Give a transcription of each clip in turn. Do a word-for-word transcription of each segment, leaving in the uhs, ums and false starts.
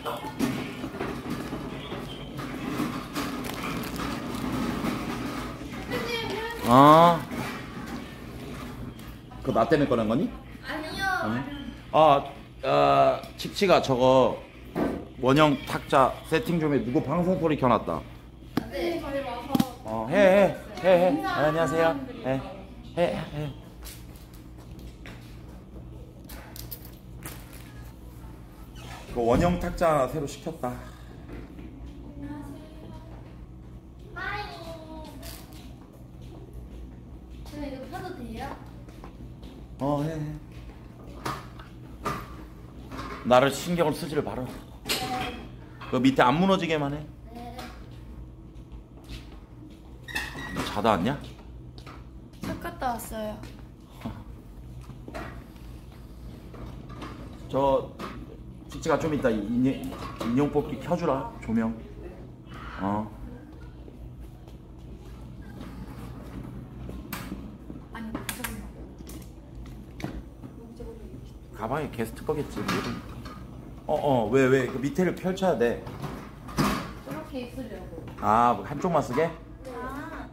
아, 그거 나 때문에 꺼낸 거니? 아니요. 아니? 아, 아, 칙칙아 저거 원형 탁자 세팅 좀 해. 누구 방송 소리 켜놨다. 네. 저희 와서. 어, 해, 해, 해, 해. 아, 안녕하세요. 해, 해, 해. 그 원형 탁자 하나 새로 시켰다. 하이. 저는 이거 펴도 돼요? 어, 해, 해. 나를 신경을 쓰지를 말아. 네. 그 밑에 안 무너지게만 해. 네. 너 자다 왔냐? 차 갔다 왔어요. 저 칙칙아 좀 이따 인형, 인형 뽑기 켜주라. 조명. 어. 아니, 잠깐만. 가방에 게스트 거겠지. 어어 왜 왜 그 밑에를 펼쳐야 돼. 이렇게 입으려고. 아 한쪽만 쓰게? 아.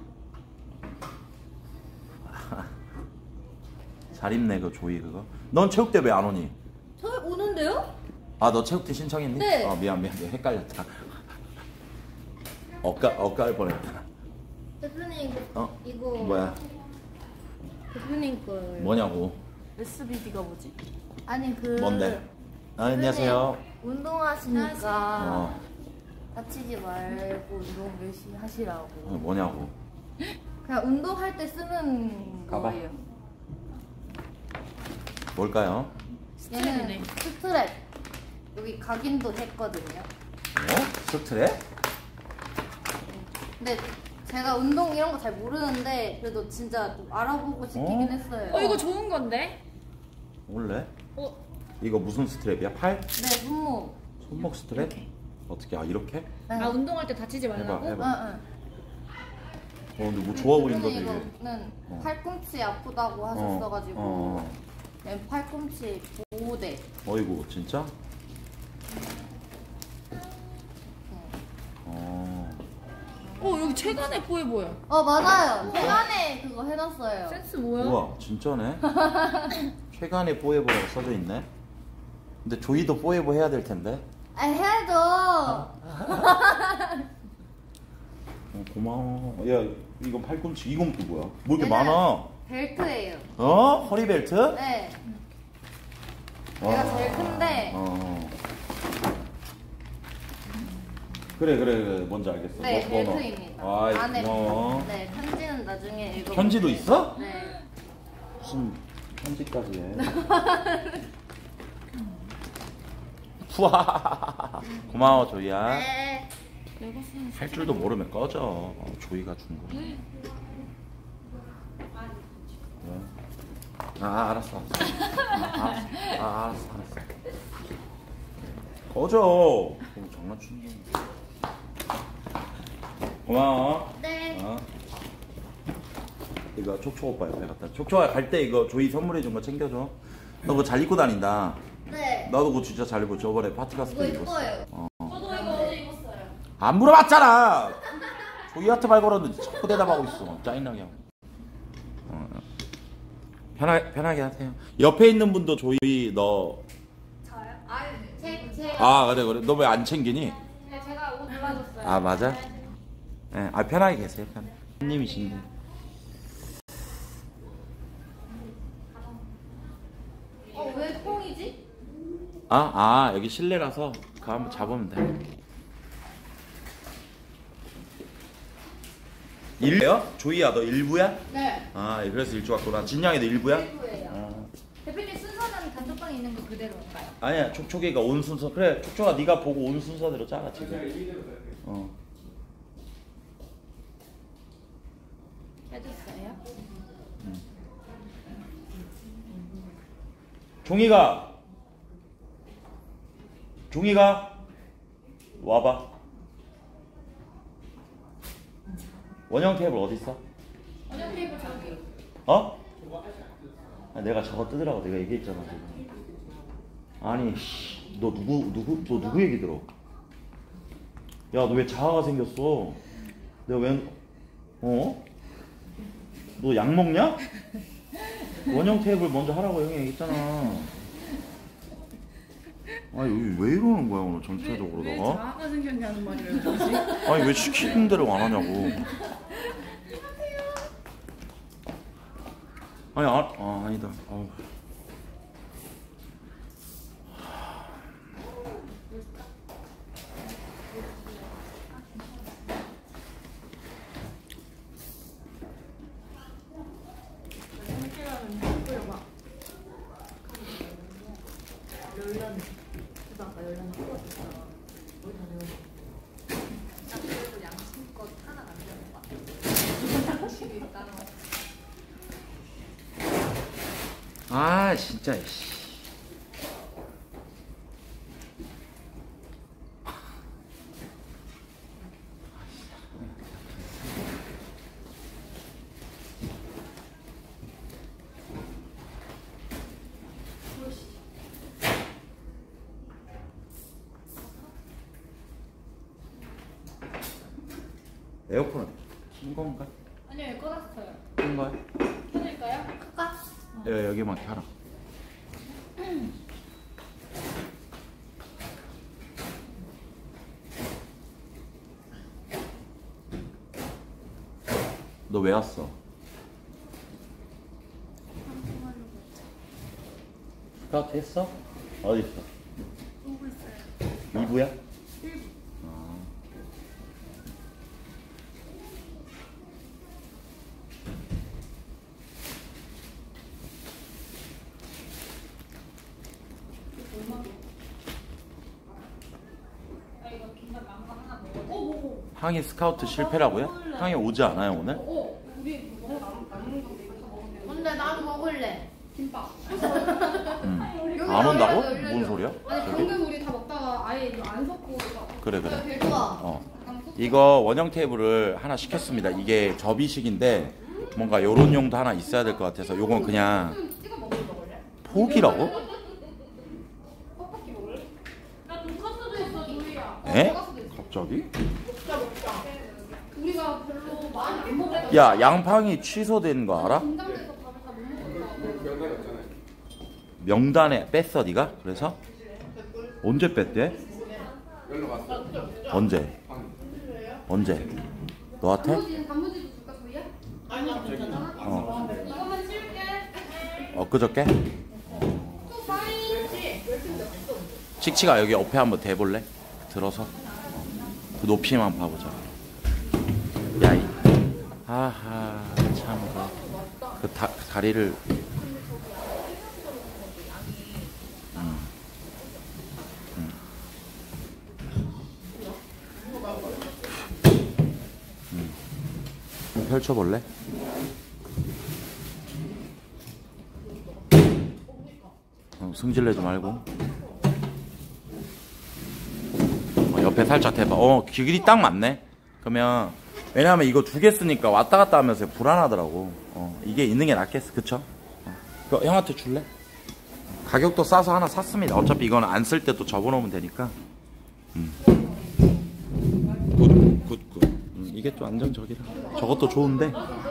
잘 입네 그 조이 그거. 넌 체육대 왜 안 오니? 저 오는데요? 아 너 체육대 신청했니? 네. 어 미안 미안 미안 헷갈렸다. 엇갈 엇갈 뻔했다. 대표님 이거 어? 이거 뭐야? 대표님 거예요. 뭐냐고? 에스비디가 뭐지? 아니 그 뭔데? 아, 안녕하세요. 운동하시니까 어, 다치지 말고 운동 열심히 하시라고. 어 뭐냐고? 그냥 운동할 때 쓰는 가봐. 거예요. 뭘까요? 얘는 스트랩. 여기 각인도 했거든요. 어? 스트랩? 근데 제가 운동 이런 거 잘 모르는데 그래도 진짜 좀 알아보고 시키긴 어? 했어요. 어 이거 좋은 건데? 원래? 어 이거 무슨 스트랩이야? 팔? 네, 손목. 손목 스트랩? 이렇게. 어떻게 아 이렇게? 네. 아 운동할 때 다치지 해봐 말라고? 해봐. 응, 응. 어 근데 뭐 좋아 보인다 되게. 이거는 어. 팔꿈치 아프다고 하셨어가지고 어, 네, 팔꿈치 보호대. 어. 어이구 진짜? 어. 어 여기 최근에 뽀해 보여. 어 맞아요. 최근에 그거 해놨어요. 센스 뭐야? 우와 진짜네. 최간의 뽀에보라고 써져 있네. 근데 조이도 뽀에보 해야 될 텐데. 아 해야죠. 어, 고마워. 야 이건 팔꿈치 이건 또 뭐야? 뭐 이렇게 얘는 많아? 벨트예요. 어? 허리벨트? 네. 와. 얘가 제일 큰데. 어. 그래 그래 그래 뭔지 알겠어. 네, 뭐, 뭐, 벨트입니다. 뭐. 아이 안에 고마워. 네, 편지는 나중에 읽어. 편지도 있어? 네. 무슨 편지까지 해. 푸아 고마워 조이야. 네. 할 줄도 모르면 꺼져. 어, 조이가 준 거. 네. 아 알았어. 알았어. 아, 알았어. 아, 알았어. 알았어. 꺼져. 어, 장난치는 거. 고마워. 네. 어. 이거 촉촉 오빠 옆에 갖다. 촉촉아 갈 때 이거 조이 선물해 준 거 챙겨줘. 너 그거 잘 입고 다닌다. 네. 나도 그거 진짜 잘 입고 저번에 파티 갔을 이거 때 입었어. 이뻐요. 어. 저도 이거 어제 입었어요. 안 물어봤잖아. 조이 하트 말 걸었는데 자꾸 대답하고 있어. 짜증나게 하고. 어. 편하게 편하게 하세요. 옆에 있는 분도 조이 너. 저요? 아, 제 제. 아 그래 그래. 너 왜 안 챙기니? 네, 제가 옷 골라줬어요. 아 맞아? 예. 네. 아 편하게 계세요. 편. 님이신데. 어, 왜 콩이지? 아, 아 여기 실내라서 그거 한번 잡으면 돼. 일부야? 조이야 너 일부야? 네. 아 그래서 일주 왔구나. 진양이도 일부야? 일부예요. 아. 대표님 순서는 단톡방에 있는 거 그대로인가요? 아니야 촉촉이가 온 순서. 그래 촉촉아 네가 보고 온 순서대로 짜라 지금. 어. 해줬어요? 종이가 종이가 와봐. 원형 테이블 어디 있어? 원형 테이블 저기. 어? 아, 내가 저거 뜯으라고 내가 얘기했잖아 지금. 아니 씨, 너 누구 누구 너 누구 얘기 들어? 야, 너 왜 자아가 생겼어? 내가 왜 어? 너 약 먹냐? 원형 테이블 먼저 하라고 형이 얘기했잖아. 아니 여기 왜 이러는 거야 오늘 전체적으로 왜, 왜 너가? 자아가 생겼냐는 말이에요 도대체. 아니 왜 시키는 대로 안 하냐고. 아니 아, 아 아니다. 아우. 아 진짜 씨. 에어컨 킨 건가? 아니요 꺼놨어요. 킨 거야? 켜드릴까요? 할까? 여, 여기만 켜라. 너 왜 왔어? 스카우트 했어? 어디 있어? 오고 있어요. 이 부야? 항이 스카우트 실패라고요? 항이 오지 않아요 오늘? 근데 나도 먹을래. 김밥. 응. 여기 안 온다고? 열려줘, 열려줘. 뭔 소리야? 아니 저기? 방금 우리 다 먹다가 아예 이거 안 섞고 이거 그래 그래. 좋아. 어. 이거 원형 테이블을 하나 시켰습니다. 이게 접이식인데 뭔가 요런 용도 하나 있어야 될 것 같아서 요건 그냥 찍어 먹을 먹을래? 포기라고? 떡볶이 먹을래? 나 돈까스도 있어 조이야. 에? 갑자기? 먹자 먹자. 우리가 별로 많이 안 먹어. 야 양팡이 취소된 거 알아? 공장에서 밥을 다 못 먹었어. 명단에 뺐어 네가? 그래서? 언제 뺐대? 언제? 언제? 너한테? 단무지 단무지도 줄까 조이야? 아니야 괜찮아. 어. 이거만 치울게. 엊그저께? 또 빠이. 칙칙아 여기 옆에 한번 대볼래? 들어서 그 높이만 봐보자. 야이 아하 참그 다, 다리를 음. 음. 음. 펼쳐볼래? 어, 승질내지 말고 어, 옆에 살짝 대봐. 어 길이 딱 맞네. 그러면 왜냐면 이거 두 개 쓰니까 왔다 갔다 하면서 불안하더라고. 어, 이게 있는 게 낫겠어. 그쵸? 어. 그거 형한테 줄래? 가격도 싸서 하나 샀습니다. 어차피 이거는 안 쓸 때 또 접어놓으면 되니까. 음. 굿, 굿, 굿. 음, 이게 또 안정적이라. 저것도 좋은데.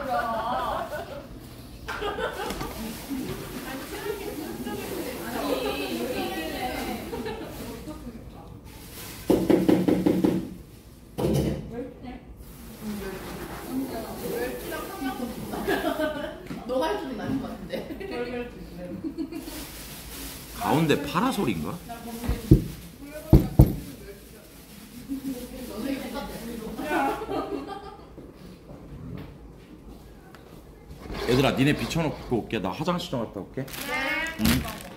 너가 할 줄이 나는 것 같은데. 가운데 파라솔인가? 얘들아 니네 비춰놓고 올게. 나 화장실 좀 갔다 올게. 응.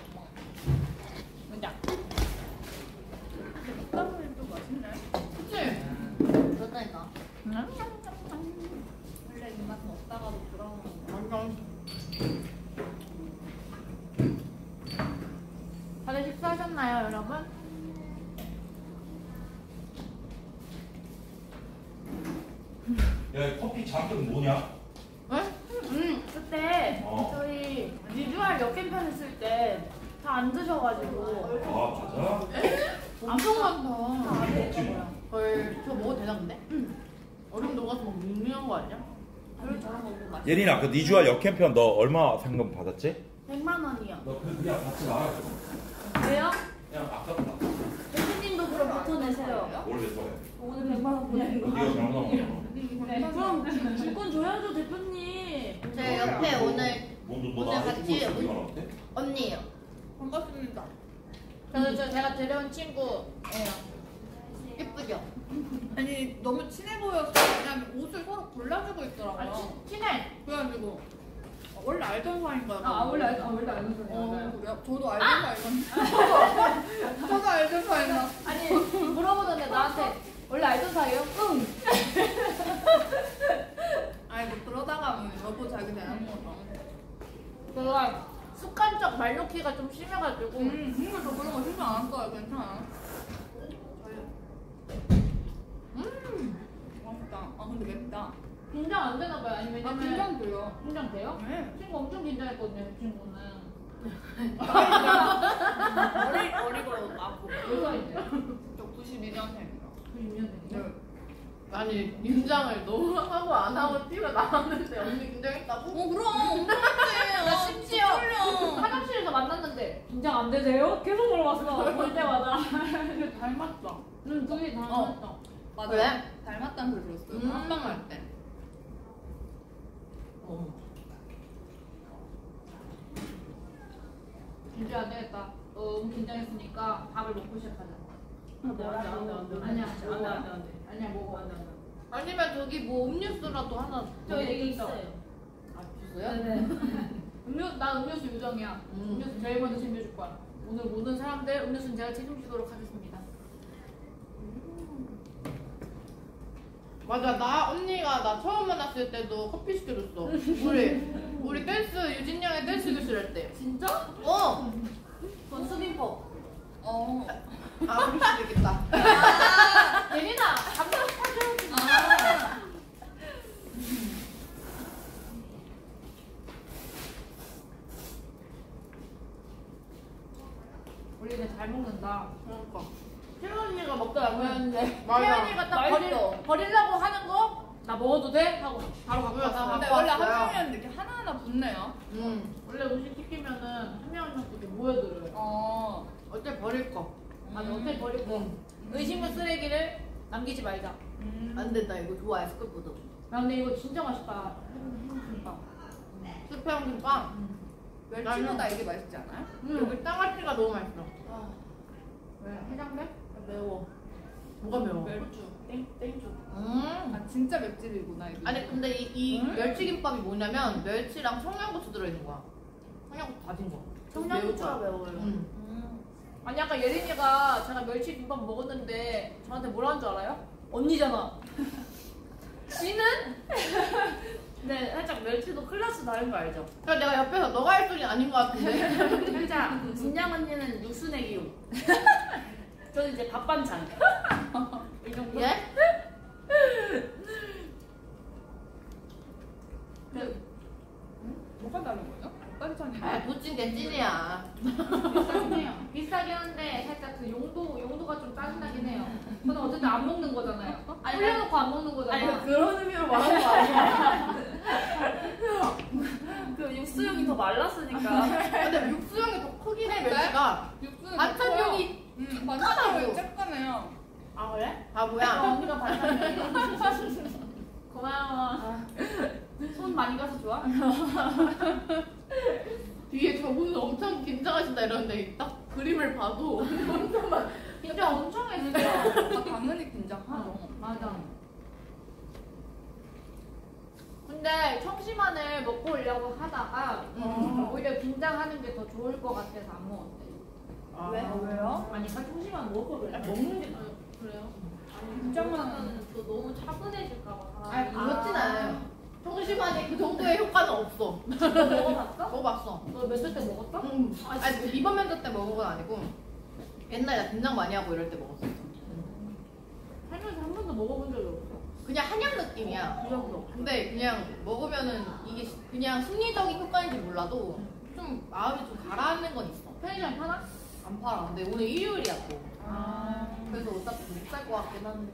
그렇다니까. 원래 이 맛은 없다가도 돌아오는 거. 다들 식사하셨나요, 여러분? 야 커피 잔뜩 뭐냐? 응? 응. 그때 어. 저희 리뷰할 역캠편 했을 때 다 안 드셔가지고. 아 맞아? 엄청 많다. 먹지 뭐. 헐, 저 먹어도 되나 근데? 응. 얼음 녹아서 막 밍밍한 거 아니야? 별로 저런 거 먹고 맛있어. 예린아 그 니주알 역캠편 너 얼마 상금 받았지? 백만 원이요. 너 그냥 받지 마. 왜요? 그냥 아깝다. 대표님도 그럼 붙어내세요. 뭘 왜 써요? 오늘 백만 원 보내는 거. 네가 잘못한 거야. 네, 그럼 줄건 줘야죠, 대표님. 제 옆에 오늘 뭔 오늘 너나 같이 해주고 있어, 네가 나한테? 언니예요. 반갑습니다. 저는 저 제가 데려온 친구예요. 예쁘죠? 아니 너무 친해 보여서 그냥 옷을 서로 골라주고 있더라고요. 아, 친, 친해. 그래가지고 어, 원래 알던 사이인가요? 아, 원래 알, 아, 원래 알는 소리야. 어 그래요? 저도 알던 사이건. 저도 알던 사이나. 아니, 물어보는데 나한테 원래 알던 사이요? 응. 아니 뭐 그러다가 여보 자기 되는 거죠. 그가 습관적 말 놓기가 좀 심해가지고. 음, 근데 저 그런 거 신경 안 써요. 괜찮아. 음, 맛있다. 아 근데 맵다. 긴장 안 되나 봐요. 아니, 아 왜냐면. 긴장돼요. 긴장돼요? 네. 친구 엄청 긴장했거든요, 그 친구는. 어리 어리고 나고. 몇 살인데요? 저 구십이 년생이요. 구십 년생이요? 아니 긴장을 너무 하고 안 하고 티가 나왔는데 언니 긴장했다고? 어 그럼 엄청 해. 나 심지어 화장실에서 만났는데 긴장 안 되세요? 계속 물어봤어. 볼 때마다. 근데 닮았어. 응, 둘이 다 어. 맞죠? 맞아. 그래? 닮았다는 소리 들었어요. 음. 한방 할 때. 어. 긴장 안 되겠다. 너무 긴장했으니까 밥을 먹고 시작하자. 안돼 안돼 안돼 안돼 아니야, 안돼 먹어. 안돼 안돼 아니야, 먹어. 아니면 저기 뭐 음료수라도 하나 저 여기 먹을까? 있어요. 아 주세요? 네네. 음료, 나 음료수 요정이야. 음. 음료수 제일 먼저 챙겨줄 거야. 오늘 모든 사람들 음료수는 제가 책임지도록 하겠습니다. 맞아 나 언니가 나 처음 만났을 때도 커피 시켜줬어 우리 우리 댄스 유진 양의 댄스 교실 할때 진짜? 어! 전 수빈퍼. 어. 아 그럴 수도 있겠다 예린아, 감정 타줘야지. 아. 우리는 잘 먹는다. 그러니까 태연 언니가 먹다 남겼는데 맞아. 태연이가 딱 버릴, 맛있어. 버리려고 하는 거 나 먹어도 돼? 하고 바로 갖고 뭐야, 왔어. 나 근데 갖고 원래 왔어요. 한 명이었는데 이렇게 하나하나 붙네요. 음 원래 음식 시키면은 한 명 한 명씩 이렇게 모여들어요. 어. 어째 버릴 거 맞아, 어떻게 버리고 음. 의식물 쓰레기를 남기지 말자. 음. 안돼 나 이거 좋아해 스쿨푸드 야, 근데 이거 진짜 맛있다. 해물김밥. 스팸 김밥 멸치보다 이게 맛있지 않아요? 음. 여기 땅아찌가 너무 맛있어 아. 왜? 해장돼? 매워 뭐가 매워? 멸주. 땡, 땡주. 음 아 진짜 맵찔이구나 이게. 아니 근데 이, 이 음? 멸치김밥이 뭐냐면 멸치랑 청양고추 들어있는 거야 청양고추 다진 거 청양고추가 매울 거야. 매워요. 음. 음. 아니 아까 예린이가 제가 멸치김밥 먹었는데 저한테 뭐라는 줄 알아요? 언니잖아. 씨는? 네, 살짝 멸치도 클래스 다른 거 알죠? 그러니까 내가 옆에서 너가 할 소리 아닌 것 같은데 살짝 진양 언니는 육수 내기용. 저는 이제 밥 반찬. 이 정도? 예? 그, 뭐가 다른 거예요? 반찬이. 아 부침개 찐이야 비싸긴 해요. 비싸긴 한데 살짝 그 용도 용도가 좀 짜증나긴 해요. 저는 어쨌든 안 먹는 거잖아요. 아니 흘려놓고 안 먹는 거잖아. 아니 그런 의미로 말하는 거 아니야 그 육수용이 더 말랐으니까. 근데 육수형이 더 크긴 해 멸치가 육수는 반찬용이 음, 작다고. 반찬이 작다네요. 아 그래? 바보야 언니가 반찬이. 고마워. 손 많이 가서 좋아? 뒤에 저분은 엄청 긴장하신다 이러는데 딱 그림을 봐도 진짜 엄청 했어. 아, 당연히 긴장하죠. 맞아. 근데 청심환을 먹고 오려고 하다가 음. 오히려 긴장하는 게 더 좋을 것 같아서 안 먹었대. 아, 왜? 왜요? 아니, 까 청심환 먹을 걸. 아, 먹는 게 그래요? 아니, 긴장만 또 너무 차분해질까봐. 아니 그렇진 않아요 청심환이 그 정도의 효과는 없어 너 먹어봤어? 먹어봤어 너 몇 살 때 먹었어? 응. 아니 이번 면접 때 먹은 건 아니고 옛날에 나 긴장 많이 하고 이럴 때 먹었어 살면서 한 번도 먹어본 적이 없어. 그냥 한약 느낌이야 그 정도. 근데 그냥 먹으면은 이게 그냥 심리적인 효과인지 몰라도 좀 마음이 좀 가라앉는 건 있어 편의점에 파나? 안 팔아. 근데 오늘 일요일이야 또. 아. 그래서 어차피 못 살 것 같긴 한데.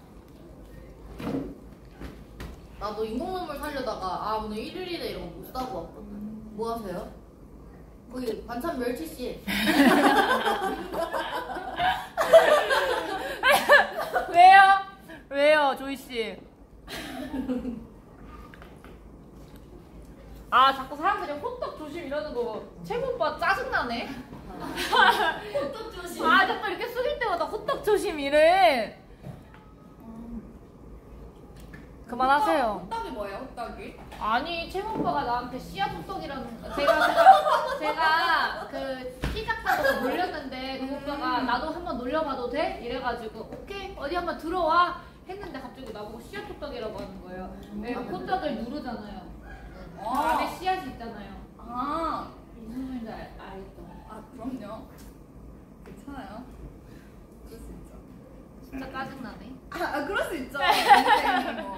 나도 인공눈물 살려다가 아 오늘 일요일이다 이러고 못 사고 왔거든. 뭐 하세요? 거기 반찬 멸치씨. 왜요? 왜요, 조이 씨? 아, 자꾸 사람들이 호떡 조심 이러는 거 채무 오빠 짜증나네. 호떡 조심. 아, 자꾸 이렇게 숙일 때마다 호떡 조심 이래. 그만하세요. 호떡이 뭐예요, 호떡이? 아니, 채무 오빠가 나한테 씨앗 호떡이라는 제가 제가 제가 그 시작하고 놀렸는데 그 오빠가 나도 한번 놀려봐도 돼? 이래가지고 오케이 어디 한번 들어와 했는데 갑자기 나보고 씨앗 호떡이라고 하는 거예요. 네, 호떡을 누르잖아요. 그 안에 씨앗이 있잖아요. 아, 무슨 소리인지 알, 알겠죠? 아 그럼요. 괜찮아요. 그럴 수 있죠. 진짜 짜증나네. 아, 아 그럴 수 있죠. 인생이 뭐.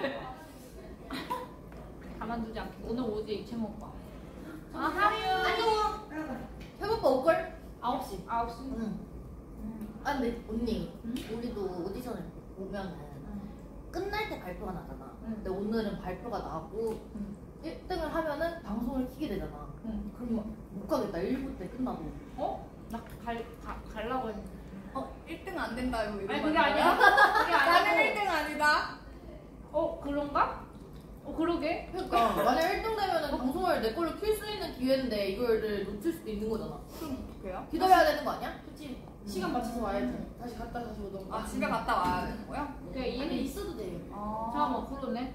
가만두지 않게 오늘 오지 채무 오빠. 아 하리요. 안녕. 해오빠 올걸? 아홉 시. 아홉 시. 응. 아 근데 언니 우리도 오디션을 보면은 끝날 때 발표가 나잖아. 근데 오늘은 발표가 나고 일 등을 하면은 방송을 키게 되잖아. 응. 그럼 못 가겠다. 일 부 때 끝나고. 어? 나 갈 가, 갈라고 했는데. 어, 일 등 안 된다 이거 이런 아니 거 그게 아니에요? 아니야. 그게 나는 아니고. 일 등 아니다. 어 그런가? 어 그러게. 그러니까 만약 일 등 되면은 방송을 내 걸로 킬 수 있는 기회인데 이거를 놓칠 수도 있는 거잖아. 그럼 어떡해요? 기다려야 되는 거 아니야? 그치. 시간 맞춰서 와야지. 다시 갔다 다시 오던가. 아 집에 갔다 와야 되는 거야? 그래 아니 이해는 있어. 있어도 돼. 아. 잠깐만 그러네.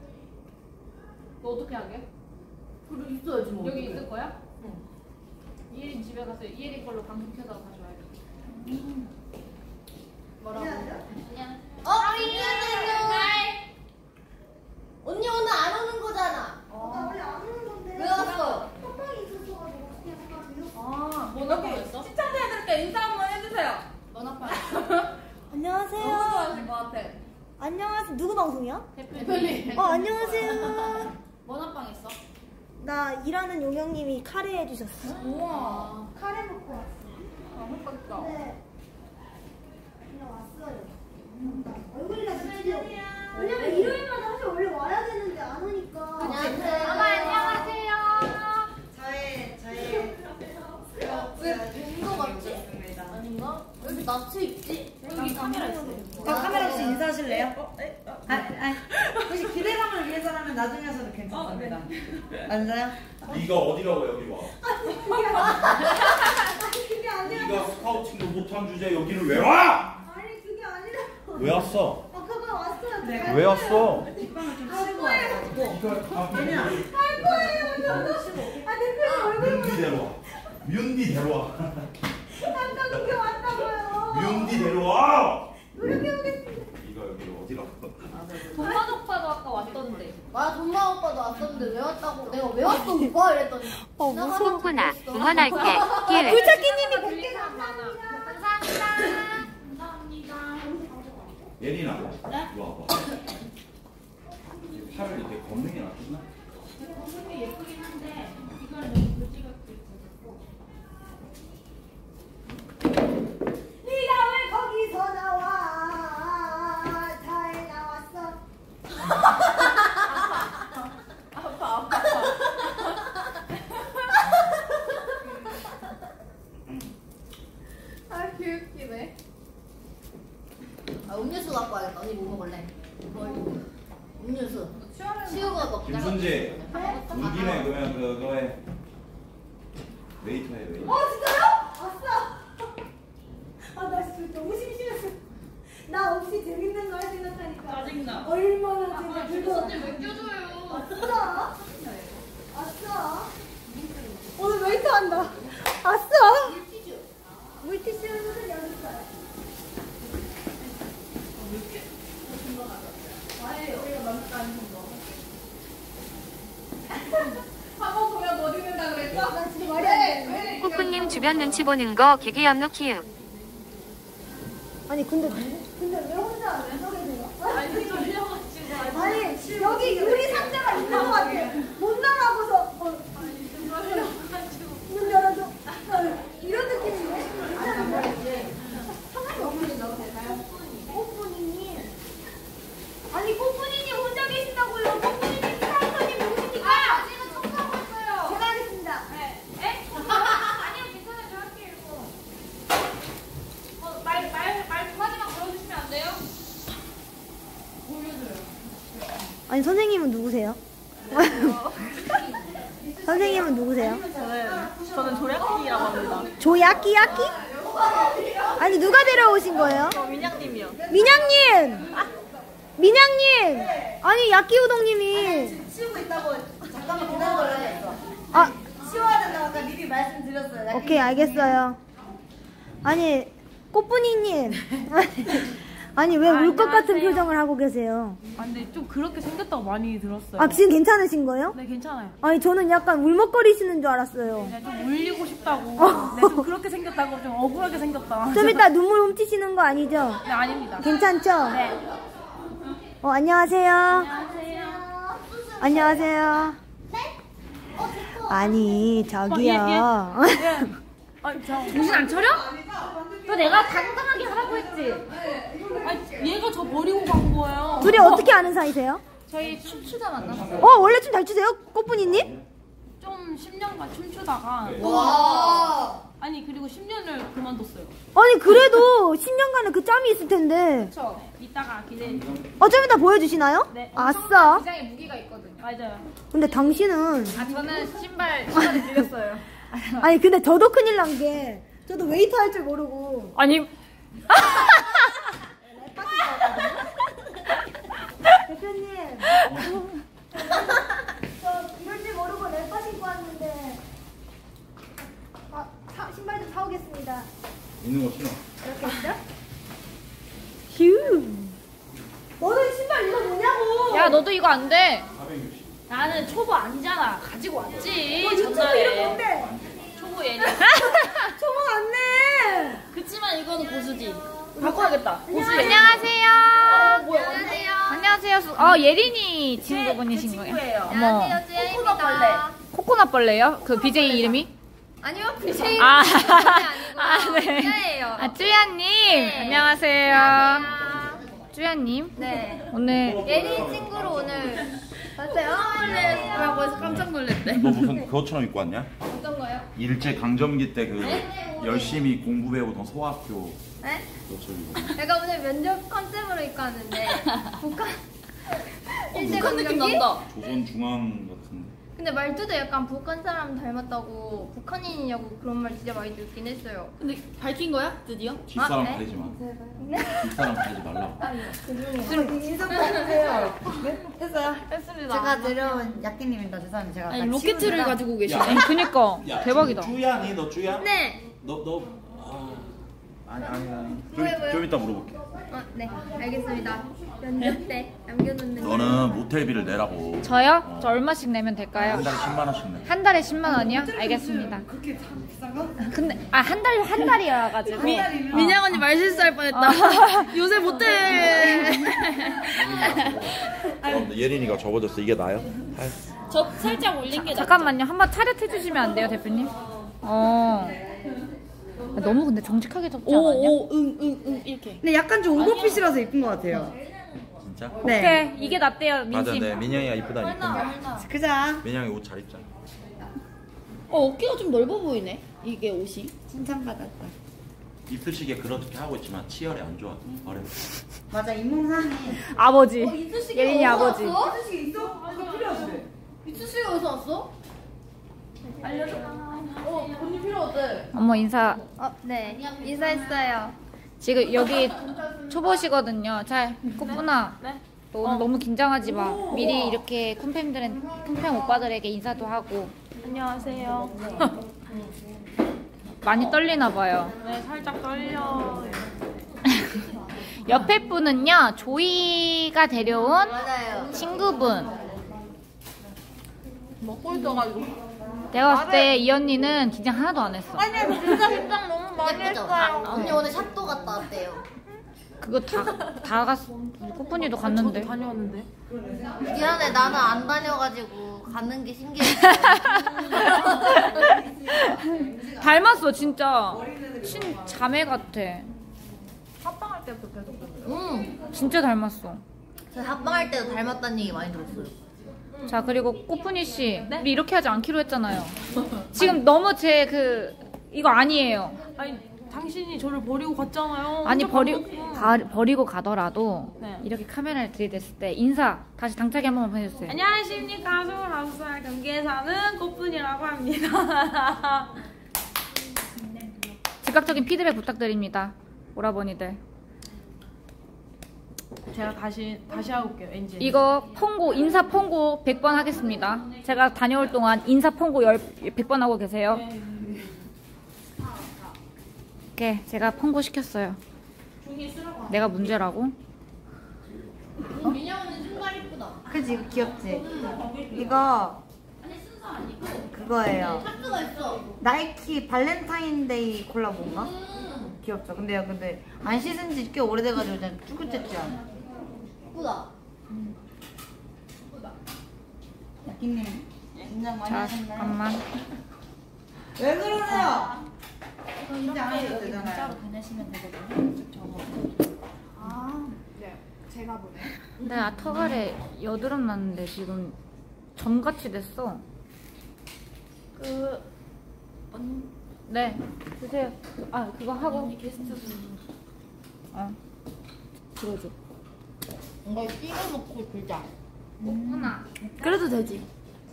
너 어떻게 하게? 그래 있어야지 뭐. 여기 있을 거야? 응. 이혜린 집에 가서 이혜린 걸로 방송 켜다가 다시 와야겠다. 뭐라고? 안녕. 어 미안해요. 언니 오늘 안 오는 거잖아. 나 원래 안 오는 건데. 왜 왔어? 깜빡이 있었어가지고 어떻게 해가지고. 아, 뭐 나빠졌어? 시청자들께 인사 한번 해주세요. 넌 아빠. 너무 안녕하세요. 좋아하실 것 같아. 안녕하세요. 누구 방송이야? 대표님. 어, 안녕하세요. 뭔 합방 했어? 나 일하는 용영님이 카레 해주셨어. 우와. 카레 먹고 왔어. 아, 맛있겠다. 네. 그냥 왔어요. 얼굴이랑 같이. 왜냐면 일요일마다 사실 원래 와야 되는데 안 오니까. 안녕하세요. 엄마 안녕하세요. 저의 저의 왜본거 같지? 아닌가? 여기 나트 있지? 여기 카메라 있어. 어, 카메라 혹시 인사하실래요? 어? 에? 어? 아, 아, 혹시 기대감을 위해서라면 나중에 하셔도 괜찮습니다. 앉아요? 네가 어디라고 여기 와? 그게 아니라. 네가 스카우팅도 못한 주제 여기를 왜 와? 아니, 그게 아니라. 왜 왔어? 아, 그거 왔어요. 네. 왜 왔어? 뒷방을 좀 치고 와가지고 왜냐? 할 거예요. 저도. 아, 대표님 얼굴 윤디 데려와. 윤디 데려와. 잠깐 그게 왔다고요. 윤디 데려와. 노력해보겠습니다. 네가 여기를 어디라고? 동만 오빠도 아까 왔던데. 나 돈마 오빠도 왔었는데 왜 왔다고? 내가 왜 왔어 오빠 이랬더니. 어, 무서우구나. 응원할게. 길. 굴착기님이 백 개 감사합니다. 예린아, 이리 와봐. 이 팔을 이렇게 걷는 게 낫겠나? 예쁘긴 한데 이걸 너무 굵직굵직 네가 왜 거기서 나와? 잘 나왔어. 아파, 아파. 아, 귀엽기네. 아 음료수 갖고 와야겠다. 언니 뭐 먹을래? 음료수. 치우가 먹자. 김순재, 온 김에 그러면 그거에 웨이터 해 웨이터. 어, 진짜요? 왔어. 아, 나 진짜 너무 심심했어. 나 없이 재밌는 거 할 생각하니까. 짜증나. 얼마나 재밌어. 그거. 왜 껴줘요? 왔어. 왔어. 오늘 웨이트 한다. 왔어. 물티슈. 물티슈는 여기 있어요. 한번 보면 못 읽는다 그랬어? 나 지금 말이 안 돼. 꾸꾸님 주변 눈치 보는 거 개개연루 키읔. 아니 근데 근데 왜 혼자 안 서게 돼요? 아니 졸려가지고. 아니 여기 유리 상자가 있는 것 같아. 못 나가고서 어, 문 열어줘. 어, 이런 아니 선생님은 누구세요? 선생님은 누구세요? 저는 저는 조략기라고 합니다. 조야끼 야끼? 아니 누가 데려오신 거예요? 저 민양님이요. 민양님! 민양님! 아니 야끼 우동님이 치우고 있다고 잠깐만 기다려달라고 했어. 아 치워야 된다고 아까 미리 말씀드렸어요. 오케이 알겠어요. 아니 꽃분이님 아니 왜 울 것 같은 표정을 하고 계세요? 아 근데 좀 그렇게 생겼다고 많이 들었어요. 아 지금 괜찮으신 거예요? 네 괜찮아요. 아니 저는 약간 울먹거리시는 줄 알았어요. 네, 좀 울리고 싶다고. 네, 좀 그렇게 생겼다고 좀 억울하게 생겼다. 좀 이따 눈물 훔치시는 거 아니죠? 네 아닙니다. 괜찮죠? 네. 어 안녕하세요. 안녕하세요. 아니 저기요. 아, 저 정신 안 차려? 너 내가 당당하게 하라고 했지. 아, 얘가 저 버리고 간 거예요. 둘이 어떻게 아는 사이세요? 저희 춤추다 만났어요. 어 원래 춤 잘 추세요? 꽃분이님? 좀 십 년간 춤추다가 와. 아니 그리고 십 년을 그만뒀어요. 아니 그래도 십 년간의 그 짬이 있을 텐데. 그쵸? 이따가 기대해. 어쩜 이따 보여주시나요? 네. 아싸. 기장에 무기가 있거든요. 맞아요. 근데 당신은 아 저는 신발 신발을 빌렸어요. 아니 근데 저도 큰일 난 게 저도 웨이터 할 줄 모르고 아니 대표님 저 이럴 줄 모르고 랩바 신고 왔는데 아, 사, 신발 좀 사오겠습니다. 있는 거 신어. 이렇게 했죠? 휴 너는 신발 이거 뭐냐고. 야 너도 이거 안 돼. 사백육십. 나는 초보 아니잖아. 가지고 왔지. 너 유튜브 이름 뭔데? 초보 예니. 초보 맞네. 그치만 이거는 고수지. 바꿔야겠다. 고수 예니. 안녕하세요. 어, 뭐야? 안녕하세요. 안녕하세요. 수- 어 예린이 친구분이신 거예요. 친구예요. 어머. 안녕하세요. 쯔야입니다. 코코넛 벌레요? 그 비제이 이름이? 아니요, 비제이 아, 아니고요. 아, 네. 쯔야예요. 아, 쭈야님. 네. 안녕하세요. 안녕하세요. 쭈야님. 네. 오늘 예린 친구로 오늘 봤어요? 네. 뭐라고 해서 깜짝 놀랐대. 너 무슨 그것처럼 입고 왔냐? 어떤 거요? 일제 강점기 때 그 열심히 공부해오던 소학교 네? 그것처럼 입고. 제가 오늘 면접 컨셉으로 입고 왔는데 북한 일제 북한 느낌 강점기? 난다. 조선 중앙 같은데. 근데 말투도 약간 북한 사람 닮았다고 북한인이냐고 그런 말 진짜 많이 듣긴 했어요. 근데 밝힌 거야? 드디어? 뒷사람 아, 네? 가리지 마. 네? 뒷사람 가리지 말라고. 인사 부탁드려요. 네? 했어요? 했습니다. 제가 데려온 야끼님입니다. 죄송합니다. 제가 아니 아까 로켓을 치우느라- 가지고 계시네. 야. 그니까 야, 대박이다. 쭈야니 너 쭈야? 네. 너 너. 아, 아니 아니 아니. 좀, 뭐야, 뭐야? 좀 이따 물어볼게. 어, 네. 알겠습니다. 면접 때 남겨놓는 거. 너는 모텔비를 내라고. 저요? 저 얼마씩 내면 될까요? 한 달에 십만 원씩 내. 한 달에 십만 원이요? 알겠습니다. 그렇게 비싼 거? 근데 아 한 달 한 달이어가지고. 민양 언니 말 실수할 뻔했다. 요새 못해. 어, 예린이가 접어졌어. 이게 나요? 저 살짝 올린 게 잠깐만요. 한번 차렷해 주시면 안 돼요, 대표님? 어. 아, 너무 근데 정직하게 접지 않았냐? 오오응응응 이렇게. 근데 약간 좀 오버핏이라서 예쁜 것 같아요. 진짜? 네. 오케이 이게 낫대요, 맞아, 민심. 네. 민영이가 이쁘다 이쁘다. 그자. 민영이 옷 잘 입잖아. 어 어깨가 좀 넓어 보이네. 이게 옷이. 칭찬받았다. 이쑤시개 그렇게 하고 있지만 치열이 안 좋아. 어려. 맞아, 잇몸상이. 아버지. 이쑤시개 예린이 어디서 아버지. 왔어? 이쑤시개 있어? 그거 필요하지? 이쑤시개 어디서 왔어? 알려줘. 어 언니 필요하대. 어머 인사. 어, 네. 인사했어요. 지금 여기 초보시거든요. 잘 꽃분아. 네. 너 오늘 너무 긴장하지 마. 미리 이렇게 쿤팸들은 쿤팸 오빠들에게 인사도 하고. 안녕하세요. 많이 떨리나 봐요. 네 살짝 떨려. 옆에 분은요 조이가 데려온 맞아요. 친구분. 먹고 있어가지고. 내가 봤을 때 이 언니는 긴장 하나도 안 했어. 아니 진짜 긴장 너무 많이 예쁘죠? 했어요. 언니 오늘 샵도 갔다 왔대요. 그거 다 다 갔어. 꽃분이도 갔는데. 다녀왔는데. 미안해, 나는 안 다녀가지고 가는 게 신기했어. 닮았어 진짜. 친 자매 같아. 합방할 때부터 계속 그랬어요. 응. 진짜 닮았어. 저 합방할 때도 닮았다는 얘기 많이 들었어요. 자 그리고 꽃분이 씨, 우리 이렇게 하지 않기로 했잖아요. 지금 너무 제 그 이거 아니에요. 아니 당신이 저를 버리고 갔잖아요. 아니 혼자 버리 밥 먹고. 가, 버리고 가더라도 네. 이렇게 카메라를 들이댔을 때 인사 다시 당차게 한 번만 해주세요. 안녕하십니까. 스물아홉 살 경기에 사는 꽃분이라고 합니다. 즉각적인 피드백 부탁드립니다. 오라버니들. 제가 다시 다시 하고 올게요. 엔지. 이거 퐁고 인사 퐁고 백 번 하겠습니다. 제가 다녀올 동안 인사 퐁고 백 번 하고 계세요. 오케이, 제가 퐁고 시켰어요. 내가 문제라고? 민영 언니 신발 이쁘다. 그치 이거 귀엽지? 이거 그거예요. 탑스가 있어. 나이키 발렌타인데이 콜라보인가? 귀엽죠? 근데 야 근데 안 씻은 지 꽤 오래돼가지고 그냥 쭈긋쭈긋지야. 이쁘다. 야끼님 긴장 많이 자, 하셨나요? 잠깐만. 왜 그러세요? 이제 안 하셔도 되잖아요. 보내시면 되거든요. 아, 네. 제가 보내. 근데 아, 턱아래 여드름 났는데 지금 점같이 됐어. 그... 언... 네, 주세요. 아, 그거 하고. 언니 게스트 분. 아, 들어줘. 이걸 찍어놓고 불자. 하나. 그래도 되지.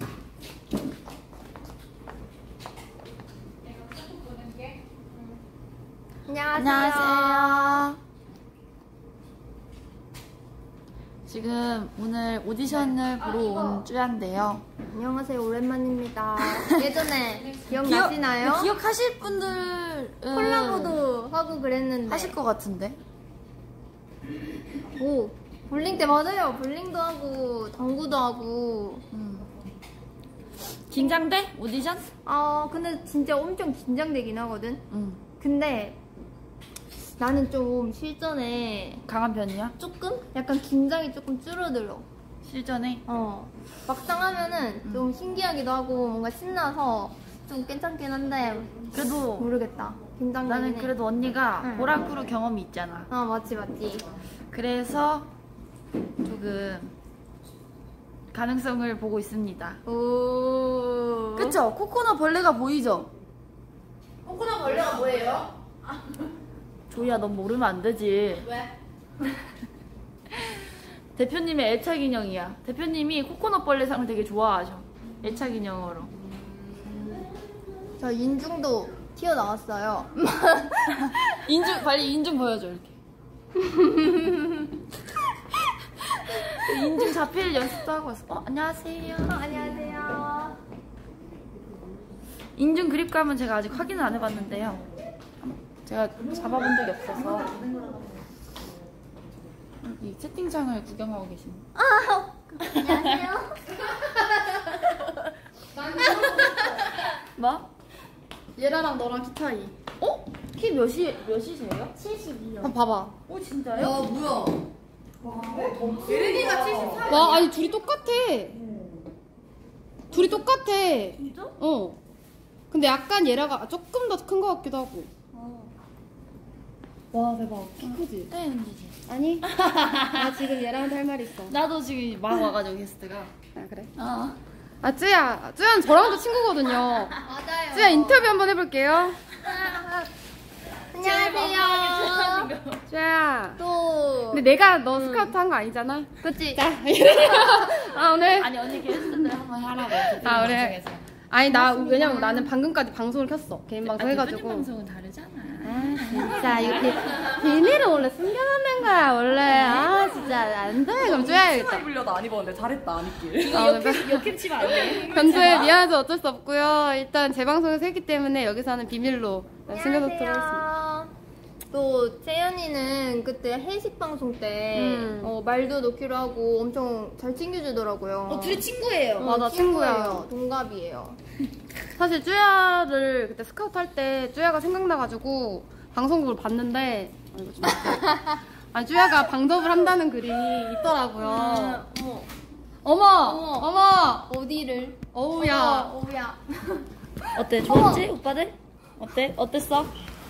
안녕하세요. 지금 오늘 오디션을 보러 온 쭈야인데요. 안녕하세요. 오랜만입니다. 예전에 기억나시나요? 기억하실 분들 콜라보도 하고 그랬는데. 하실 것 같은데. 오, 볼링 때 맞아요. 볼링도 하고 당구도 하고. 음. 긴장돼? 오디션? 아, 근데 진짜 엄청 긴장되긴 하거든. 응. 근데 나는 좀 실전에 강한 편이야? 조금? 약간 긴장이 조금 줄어들어. 실전에? 어. 막상 하면은 음. 좀 신기하기도 하고 뭔가 신나서 좀 괜찮긴 한데 그래도 모르겠다. 긴장되긴 나는 해. 그래도 언니가 응. 오랑쿠르 경험이 있잖아. 아, 맞지 맞지. 그래서 조금 가능성을 보고 있습니다. 오. 그쵸? 코코넛 벌레가 보이죠? 코코넛 벌레가 뭐예요? 조이야, 넌 모르면 안 되지. 왜? 대표님의 애착 인형이야. 대표님이 코코넛 벌레상을 되게 좋아하셔. 애착 인형으로. 저 인중도 튀어나왔어요. 인중, 빨리 인중 보여줘, 이렇게. 인중 자필 연습도 하고 왔어. 어, 안녕하세요. 어, 안녕하세요. 인중 그립감은 제가 아직 확인을 안 해봤는데요. 제가 잡아본 적이 없어서. 이 채팅창을 구경하고 계십니다. 아, 안녕하세요. 뭐? 얘랑 너랑 키 차이. 어? 키 몇이, 몇이세요? 칠십이요. 한번 봐봐. 오, 진짜요? 야 뭐야? 예린이가 칠십삼. 와, 아니 둘이 똑같아. 둘이 똑같아. 진짜? 어. 근데 약간 얘라가 조금 더 큰 것 같기도 하고. 와, 대박. 키 크지? 네, 은지지. 아니. 나 지금 얘랑 할 말 있어. 나도 지금 막 와가지고 게스트가. 아, 그래? 어. 아, 쯔야. 쯔야는 저랑도 친구거든요. 맞아요. 쯔야 인터뷰 한번 해볼게요. 안녕하세요. 쯔야. 또. 근데 내가 너 스카우트 한 거 아니잖아? 그치? 아, 오늘. 아니, 언니 게스트들 한번 하라고. 아, 그래. 아니, 나, 왜냐면 나는 방금까지 방송을 켰어. 개인 방송 아, 해가지고. 대표님 방송은 다르잖아. 진짜 이렇게 비밀을 원래 숨겨놓는 거야 원래. 아 진짜 안 돼. 그럼 줘야겠다. 입으려도 안 입었는데 잘했다 안 입길. 아, 역캠, 역캠 치면 안 돼. 변주에 미안해서 어쩔 수 없고요. 일단 제 방송에서 했기 때문에 여기서는 비밀로 숨겨놓도록 하겠습니다. 안녕하세요. 또 재현이는 그때 회식 방송 때 음. 어, 말도 넣기로 하고 엄청 잘 챙겨주더라고요. 어 둘이 친구예요. 어, 맞아, 친구야. 동갑이에요. 사실 쭈야를 그때 스카우트 할 때 쭈야가 생각나가지고 방송국을 봤는데 아, 이거 좀 아니 쭈야가 방접을 한다는 글이 있더라고요. 어머. 어머 어머. 어머 어디를? 어우야. 어머, 어우야. 어때? 좋았지? 오빠들? 어때? 어땠어?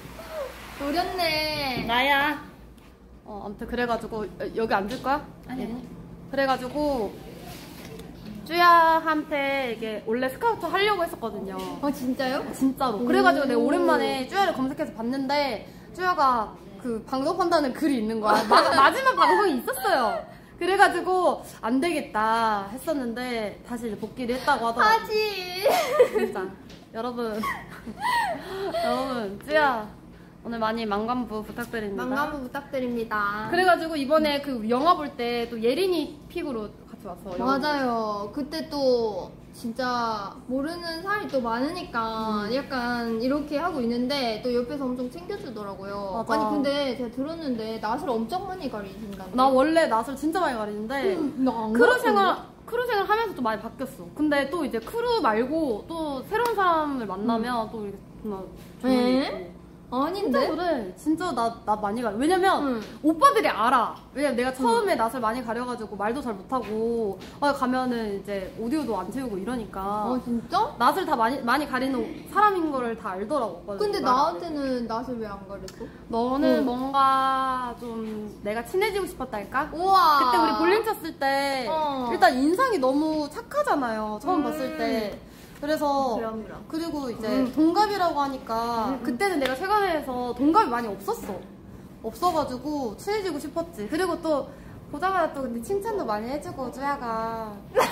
노렸네. 나야. 어 아무튼 그래가지고 여- 여기 앉을 거야? 아니, 아니. 그래가지고 쭈야한테 이게 원래 스카우트 하려고 했었거든요. 아 진짜요? 진짜로. 그래가지고 내가 오랜만에 쭈야를 검색해서 봤는데 쭈야가 그 방송한다는 글이 있는 거야. 마, 마지막 방송이 있었어요. 그래가지고 안 되겠다 했었는데 다시 이제 복귀를 했다고 하더라고요. 하지. 진짜 여러분 여러분 쭈야 오늘 많이 망관부 부탁드립니다. 망관부 부탁드립니다. 그래가지고 이번에 그 영화 볼 때 또 예린이 픽으로 같이 왔어. 맞아요. 그때 또 진짜 모르는 사람이 또 많으니까 음. 약간 이렇게 하고 있는데 또 옆에서 엄청 챙겨주더라고요. 맞아. 아니 근데 제가 들었는데 낯을 엄청 많이 가리신다고. 나 원래 낯을 진짜 많이 가리는데 음, 나안 크루 가리던데? 생활 크루 생활 하면서 또 많이 바뀌었어. 근데 또 이제 크루 말고 또 새로운 사람을 만나면 음. 또 이렇게 정말 에? 조용히 아닌데? 진짜 그래. 진짜 나, 나 많이 가려. 왜냐면 응. 오빠들이 알아. 왜냐면 내가 처음에 낯을 많이 가려가지고 말도 잘 못하고 어, 가면은 이제 오디오도 안 채우고 이러니까 아 진짜? 낯을 다 많이 많이 가리는 사람인 거를 다 알더라고. 오빠들이. 근데 말 안 해. 나한테는 낯을 왜 안 가렸어? 너는 응. 뭔가 좀 내가 친해지고 싶었달까? 우와. 그때 우리 볼링 쳤을 때 어. 일단 인상이 너무 착하잖아요. 처음 음. 봤을 때. 그래서 그럼, 그럼. 그리고 이제 음. 동갑이라고 하니까 음. 그때는 내가 세관에서 동갑이 많이 없었어. 없어가지고 친해지고 싶었지. 그리고 또 보자마자 또 근데 칭찬도 많이 해주고 쭈야가.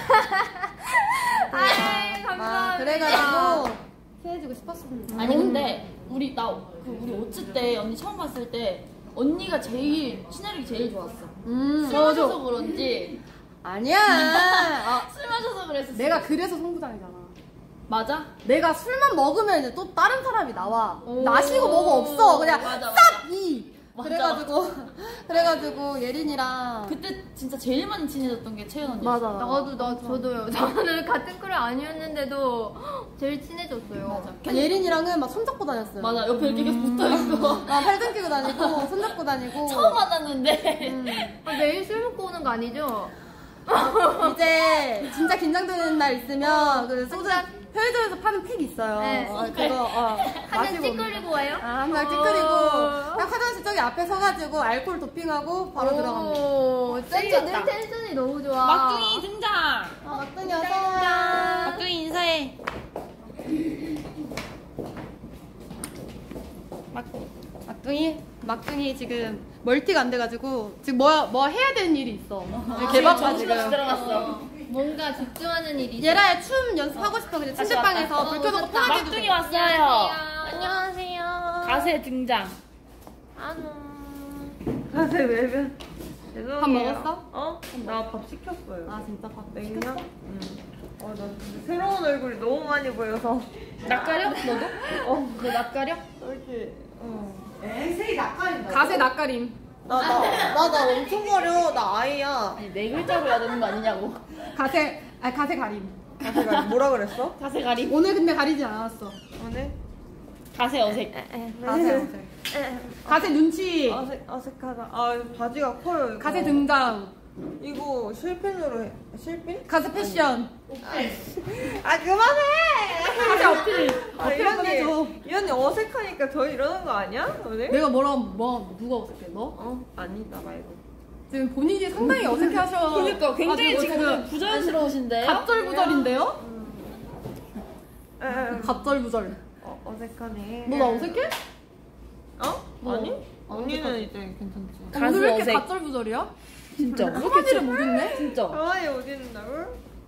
아이 감사합니다. 아, 그래가지고 친해지고 싶었습니다. 아니 근데 우리 나 그 우리 오츠 때 언니 처음 봤을 때 언니가 제일 시나리오 제일 좋았어. 음, 술 마셔서 그런지 아니야. 아, 술 마셔서 그랬어. 내가 그래서 송부장이잖아. 맞아? 내가 술만 먹으면 이제 또 다른 사람이 나와. 오. 마시고 뭐가 없어. 그냥 맞아, 싹 이. 맞아. 그래가지고 그래가지고 예린이랑 그때 진짜 제일 많이 친해졌던 게 채연 언니였어. 맞아. 나도 나 저도요. 저는 같은 크루 아니었는데도 제일 친해졌어요. 맞아. 아, 예린이랑은 막 손잡고 다녔어요. 맞아. 옆에 이렇게 계속 붙어있고. 아, 팔짱 끼고 다니고 손잡고 다니고. 처음 만났는데. 음. 아, 매일 술 먹고 오는 거 아니죠? 이제 진짜 긴장되는 날 있으면 그 소주 편의점에서 파는 팩 있어요. 네. 어, 그거 어, 한잔 마시고 찌끄리고 와요? 아, 한 날 찌끄리고 딱 화장실 저기 앞에 서가지고 알코올 도핑하고 바로 들어갑니다. 오, 찔렸다. 내 텐션이 너무 좋아. 막둥이 등장. 아, 막둥이 어서와. 막둥이 인사해. 막, 막둥이? 막둥이 지금 멀티가 안 돼가지고 지금 뭐, 뭐 해야 되는 일이 있어. 개밥하 정신없이 지금. 들어갔어. 뭔가 집중하는 일이 있어. 얘라야 춤 연습하고 싶어. 근데 침대방에서 불 켜놓고 편하게 해도 막둥이 돼. 왔어요. 안녕하세요. 가세 등장. 안녕. 가세 외면. 죄송해요. 밥 먹었어? 어? 나 밥 시켰어요. 아 진짜 밥 냉면? 응. 어, 나 근데 새로운 얼굴이 너무 많이 보여서. 낯가려? 너도? 어, 너 낯가려? 이렇게, 어. 에세이 낯가린다. 가세 낯가림. 나, 나, 나, 나 엄청 가려. 나 아이야. 아니 네 글자로 해야 되는 거 아니냐고. 가세, 아니 가세 가림. 가세가 뭐라 그랬어? 가세 가림. 오늘 근데 가리지 않았어. 오늘? 가세 어색. 가세 어색. 가세 눈치. 어색, 어색하다. 아, 바지가 커요. 이거. 가세 등장. 이거 실핀으로 해. 실핀? 가세 패션. 아, 그만해! 가세 어필. 아, 어필 이 한번 해줘. 언니, 이 언니 어색하니까 저 이러는 거 아니야? 오늘? 내가 뭐라 뭐 누가 어색해 너? 어? 아니, 나 말고. 지금 본인이 상당히 어색해하셔. 그러니까 굉장히 아, 지금 부자연스러우신데요? 갑절부절인데요? 에, 에, 갑절부절. 어, 어색하네. 너 나 어색해? 어? 뭐? 아니? 아, 언니는 어색하지. 이제 괜찮지. 어, 가수 오늘 왜 이렇게 어색. 갑절부절이야? 진짜. 한마디를 못 읽네? 진짜. 가만히 어디 있는다고?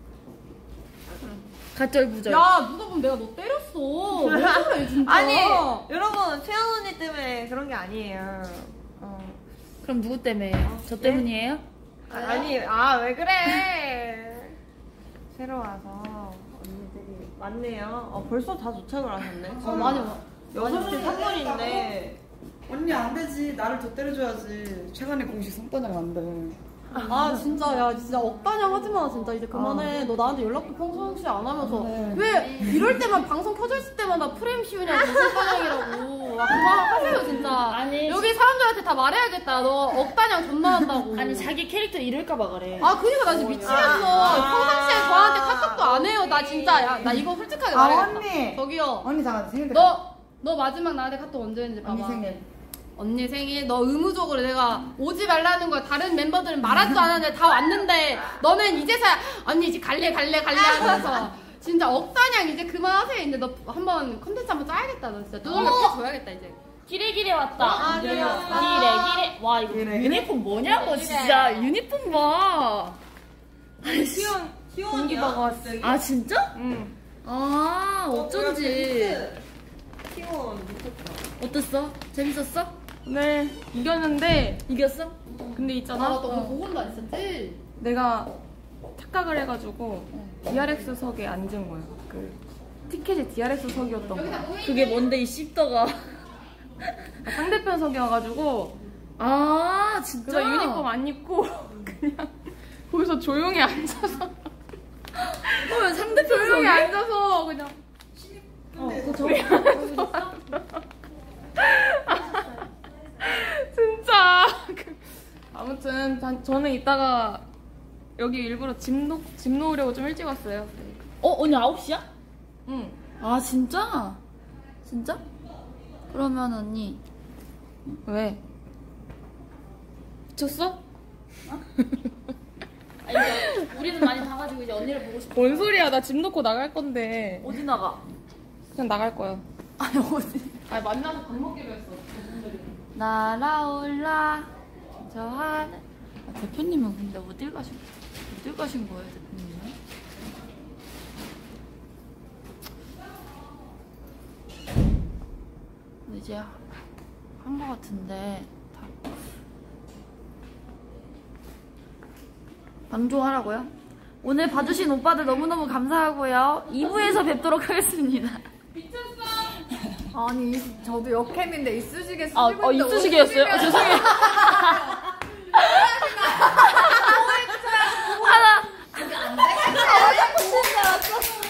가쩔부절. 야 누가 보면 내가 너 때렸어. 왜 그래 진짜. 아니, 여러분, 채연 언니 때문에 그런 게 아니에요. 어. 그럼 누구 때문에요? 저 때문이에요? 아, 아니, 아, 왜 그래? 새로 와서 언니들이 많네요. 어, 벌써 다 도착을 하셨네. 어, 많이 와. 여섯 시 삼 분인데. 언니 안 되지. 나를 더 때려줘야지. 최근에 공식 성과장 안 돼. 아 진짜 야 진짜 억단양 하지마 진짜 이제 그만해. 너 나한테 연락도 평소없이 안 하면서 네. 왜 이럴 때만 방송 켜져 있을 때마다 프레임 씌우냐고 억단양이라고. 아 그만하세요 진짜. 아니, 여기 사람들한테 다 말해야겠다. 너 억단양 존나 한다고. 아니 자기 캐릭터 잃을까봐 그래. 아 그니까 나 지금 미치겠어. 평상시에 저한테 카톡도 안 해요. 나 진짜 야 나 이거 솔직하게 아, 말해야겠다. 언니. 저기요. 언니 잠깐 생일 너 너 마지막 나한테 카톡 언제 했는지 봐봐. 언니 생일. 언니 생일 너 의무적으로 내가 오지 말라는 거야. 다른 멤버들은 말하지도 않았는데 다 왔는데 너는 이제서야 언니 이제 갈래 갈래 갈래 하면서 진짜 억사냥 이제 그만하세요. 이제 너 한번 컨텐츠 한번 짜야겠다. 너 진짜 두들겨 패줘야겠다 이제. 기래 기래 왔다. 아, 기래 왔다. 기래 기래. 와 이거 유니폼 뭐냐고 진짜. 유니폼 봐. 귀여운 귀여운 아 진짜? 응. 아 어쩐지. 귀여운 미쳤다. 어땠어? 재밌었어? 네 이겼는데 이겼어? 근데 있잖아. 아, 너 보고는 안 있었지? 내가 착각을 해가지고 디알엑스석에 앉은 거야. 그 티켓이 디알엑스석이었던 거야. 그게 뭔데 이 씹더가. 아, 상대편석이어가지고 아 진짜? 그래서 유니폼 안 입고 그냥 거기서 조용히 앉아서 어, 상대편 조용히 앉아서 그냥 어, 그 저기 진짜 아무튼 전- 저는 이따가 여기 일부러 집, 놓, 집 놓으려고 좀 일찍 왔어요. 어 언니 아홉 시야? 응. 아 진짜? 진짜? 그러면 언니 왜? 미쳤어? 아, 이제 우리는 많이 봐가지고 이제 언니를 보고 싶어. 뭔 소리야? 나 집 놓고 나갈 건데. 어디 나가? 그냥 나갈 거야. 아니 어디? 아니 만나서 밥 먹기로 했어. 날아올라 저 하늘. 아, 대표님은 근데 어딜 가신 어딜 가신 거예요, 대표님은? 이제 한 거 같은데 다 방종하라고요? 오늘 봐주신 오빠들 너무너무 감사하고요. 이 부에서 뵙도록 하겠습니다. 아니 저도 역캠인데 이쑤시개 쓰고 아, 있는데 어, 이쑤시개였어요? 아, 죄송해요. 하나. 그게 안 돼? 자꾸 치는 줄 알았어.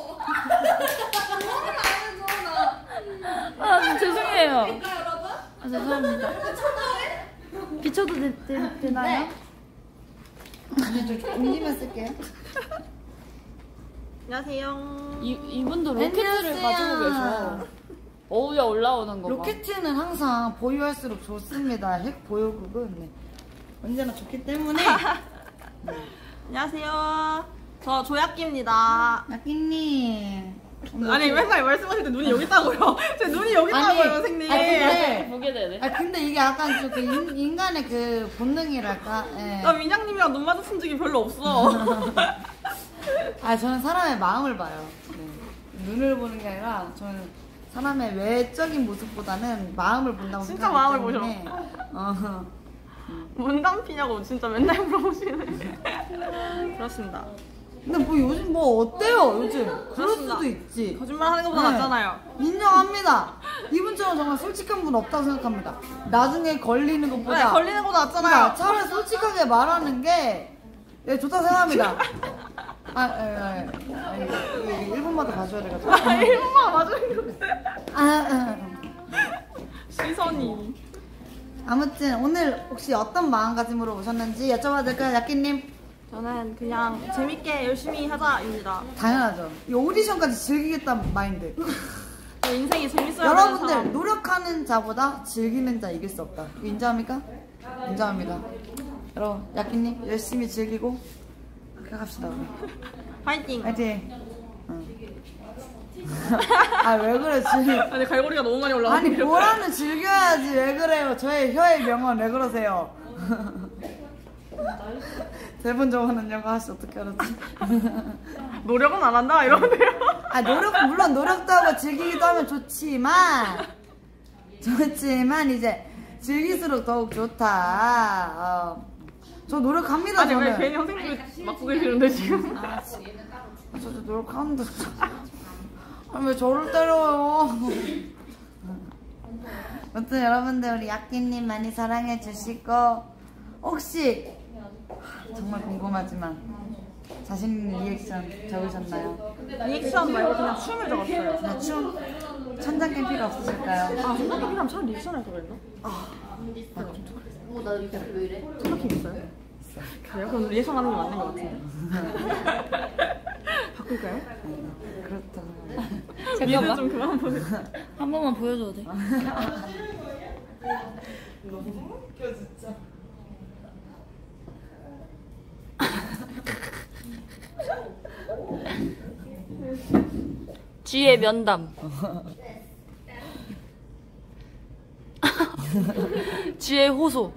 아, 죄송해요. 그러니까 여러분. 아, 죄송합니다. 비춰도 되, 되, 되나요? 아니, 저 옮기면 쓸게요. 안녕하세요. 이, 이분도 로켓을 안녕하세요. 가지고 계셔. 어우야 올라오는 거 봐. 로켓은 항상 보유할수록 좋습니다. 핵 보유국은 네. 언제나 좋기 때문에. 안녕하세요. 저 조약기입니다. 야끼님. 아니 맨날 말씀하실 때 눈이 여기 있다고요. 제 눈이 여기 아니, 있다고요, 선생님. 아니, 근데, 보게 되네. 아 근데 이게 약간 좀 그 인간의 그 본능이랄까. 예. 나 민양님이랑 눈 마주친 적이 별로 없어. 아 저는 사람의 마음을 봐요. 네. 눈을 보는 게 아니라 저는 사람의 외적인 모습보다는 마음을 본다고 진짜 생각하기 마음을 때문에. 어. 문담피냐고 진짜 맨날 물어보시네. 그렇습니다. 근데 뭐 요즘 뭐 어때요 요즘? 그럴 그렇습니다. 수도 있지. 거짓말 하는 것보다 네. 낫잖아요. 인정합니다. 이분처럼 정말 솔직한 분 없다고 생각합니다. 나중에 걸리는 것보다 네, 걸리는 것보다 낫잖아요. 그러니까 차라리 솔직하게 말하는 게 네, 좋다고 생각합니다. 아, 아, 아, 아, 일 분마다 봐줘야 돼가지고. 아, 일 분만 맞으는 건데. 아, 아, 시선이. 아무튼 오늘 혹시 어떤 마음가짐으로 오셨는지 여쭤봐도 될까요, 야끼님? 저는 그냥 재밌게 열심히 하자입니다. 당연하죠. 이 오디션까지 즐기겠다는 마인드. 제 인생이 재밌어야 되는 여러분들 사람. 노력하는 자보다 즐기는 자 이길 수 없다. 이거 인정합니까? 인정합니다. 여러분 야끼님 열심히 즐기고 그렇게 갑시다 우리. 파이팅. 파이팅. 아 왜 그래 지금? 아니 갈고리가 너무 많이 올라가. 아니 보라는 즐겨야지 왜 그래요? 저의 혀의 명언 왜 그러세요? 대본 적어놓은 영어 하시 어떻게 알았지? 노력은 안 한다 이러는데요. 아 노력 물론 노력도 하고 즐기기도 하면 좋지만 좋지만 이제 즐길수록 더욱 좋다. 어. 저 노력합니다. 아니 저는. 왜 괜히 선생님이 맡고 계시는데 지금? 아, 저도 노력하는데 아니 왜 저를 때려요? 아무튼 여러분들 우리 야끼님 많이 사랑해 주시고 혹시 정말 궁금하지만 자신 있는 리액션 적으셨나요? 리액션 말고 그냥 춤을 적었어요. 그냥 춤? 천장 캠피가 없으실까요? 아 천장 캠피라면 참 리액션을 할 그랬나? 아 어, 나 이렇게 왜 이래? 천장 캠피 있어요? 그래요? 그럼 리액션 하는 게 맞는 것 같은데. 바꿀까요? 그렇다. 미드 좀 그만 보세요. 한 번만 보여줘도 돼? 너무 웃겨 진짜. 쥐의 면담. 쥐의 호소.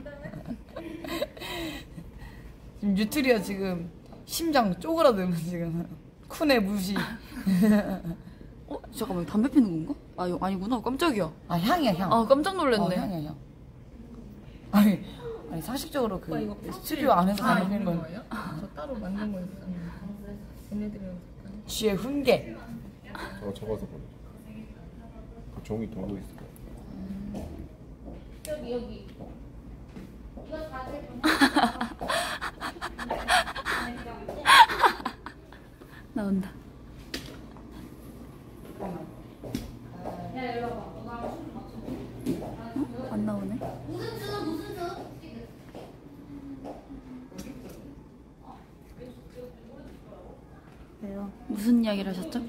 지금 뉴트리아 지금 심장 쪼그라들면 지금 쿤의 무시. 어 잠깐만 담배 피는 건가? 아 이거 아니구나. 깜짝이야. 아 향이야 향. 아 깜짝 놀랐네. 어, 향이야 향. 아니 아니 상식적으로 그 스튜디오 안에서 담배 피는 건 저 따로 만든 거 있어요. 얘네들은 쥐의 훈계. 저거 적어서 보내. 그 종이 돌고 있을 거야. 여기 여기. 이거 다들 나온다. 야 이리 와봐. 어? 안 나오네. 무슨 주 무슨 주? 왜요? 무슨 이야기를 하셨죠?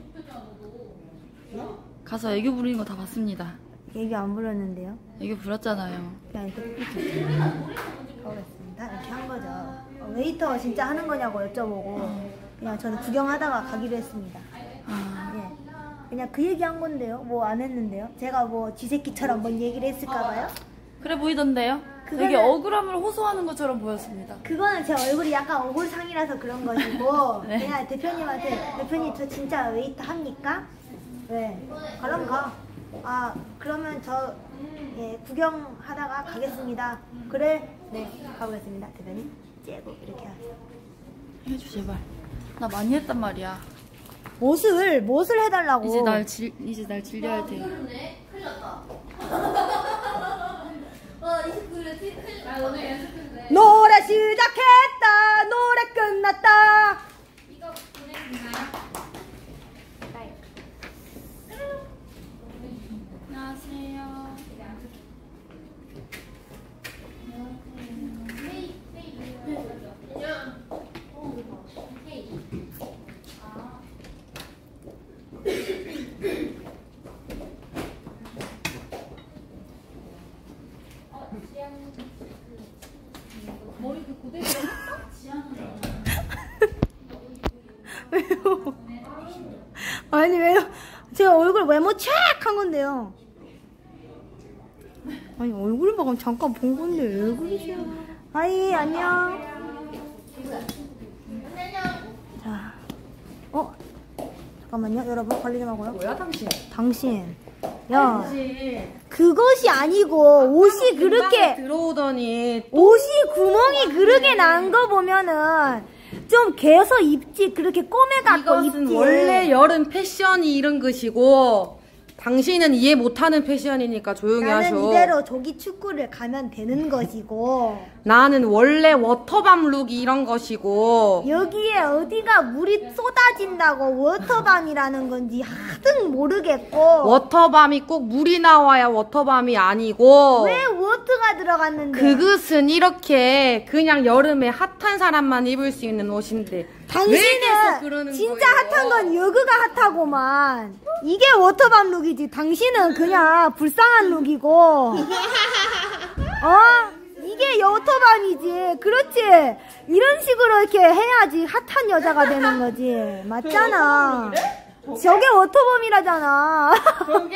가서 애교 부리는 거 다 봤습니다. 얘기 안 불렀는데요? 애교 부렸잖아요. 그냥 이렇게 가보겠습니다. 이렇게 한 거죠. 어, 웨이터 진짜 하는 거냐고 여쭤보고 그냥 저는 구경하다가 가기로 했습니다. 아, 예. 그냥 그 얘기 한 건데요. 뭐 안 했는데요. 제가 뭐 쥐새끼처럼 뭔 얘기를 했을까봐요? 그래 보이던데요? 되게 그거는- 억울함을 호소하는 것처럼 보였습니다. 그거는 제 얼굴이 약간 억울상이라서 그런 것이고 네. 그냥 대표님한테 대표님 저 진짜 웨이터 합니까? 네. 그럼 가. 아 그러면 저 예, 구경하다가 가겠습니다. 그래? 네 가보겠습니다. 대표님 째고 이렇게 하세요. 해줘 제발. 나 많이 했단 말이야. 못을 못을 해달라고. 이제 날 질, 이제 날 질려야 할 테. 그러네. 큰일 났다. 와 이십구 일 큰일 났다. 오늘 연습했는데. 노래 시작했다. 노래 끝났다. 이거 보내주나요? 안녕하세요. 머리 그 고데기 왜요? 아니 왜요? 제가 얼굴 외모 체크한 건데요. 아니 얼굴 봐 잠깐 본 건데 왜 그러세요? 하이 안녕. 자, 어 잠깐만요 여러분 관리 좀 하고요. 뭐야 당신? 당신, 야 당신. 그것이 아니고 옷이 그렇게 들어오더니 옷이 구멍이 그렇게 난 거 보면은 좀 개서 입지 그렇게 꼬매갖고 이것은 입지. 원래 여름 패션이 이런 것이고 당신은 이해 못하는 패션이니까 조용히 나는 하셔. 이대로 조기 축구를 가면 되는 것이고 나는 원래 워터밤 룩이 이런 것이고 여기에 어디가 물이 쏟아진다고 워터밤이라는 건지 하등 모르겠고 워터밤이 꼭 물이 나와야 워터밤이 아니고 왜 워터가 들어갔는데 그것은 이렇게 그냥 여름에 핫한 사람만 입을 수 있는 옷인데 왜 계속 당신은 그러는 진짜 거예요? 핫한 건 여기가 핫하고만 이게 워터밤 룩이지 당신은 그냥 불쌍한 룩이고 어? 이게 워터밤이지 그렇지 이런 식으로 이렇게 해야지 핫한 여자가 되는 거지 맞잖아 저게 워터밤이라잖아 그러게?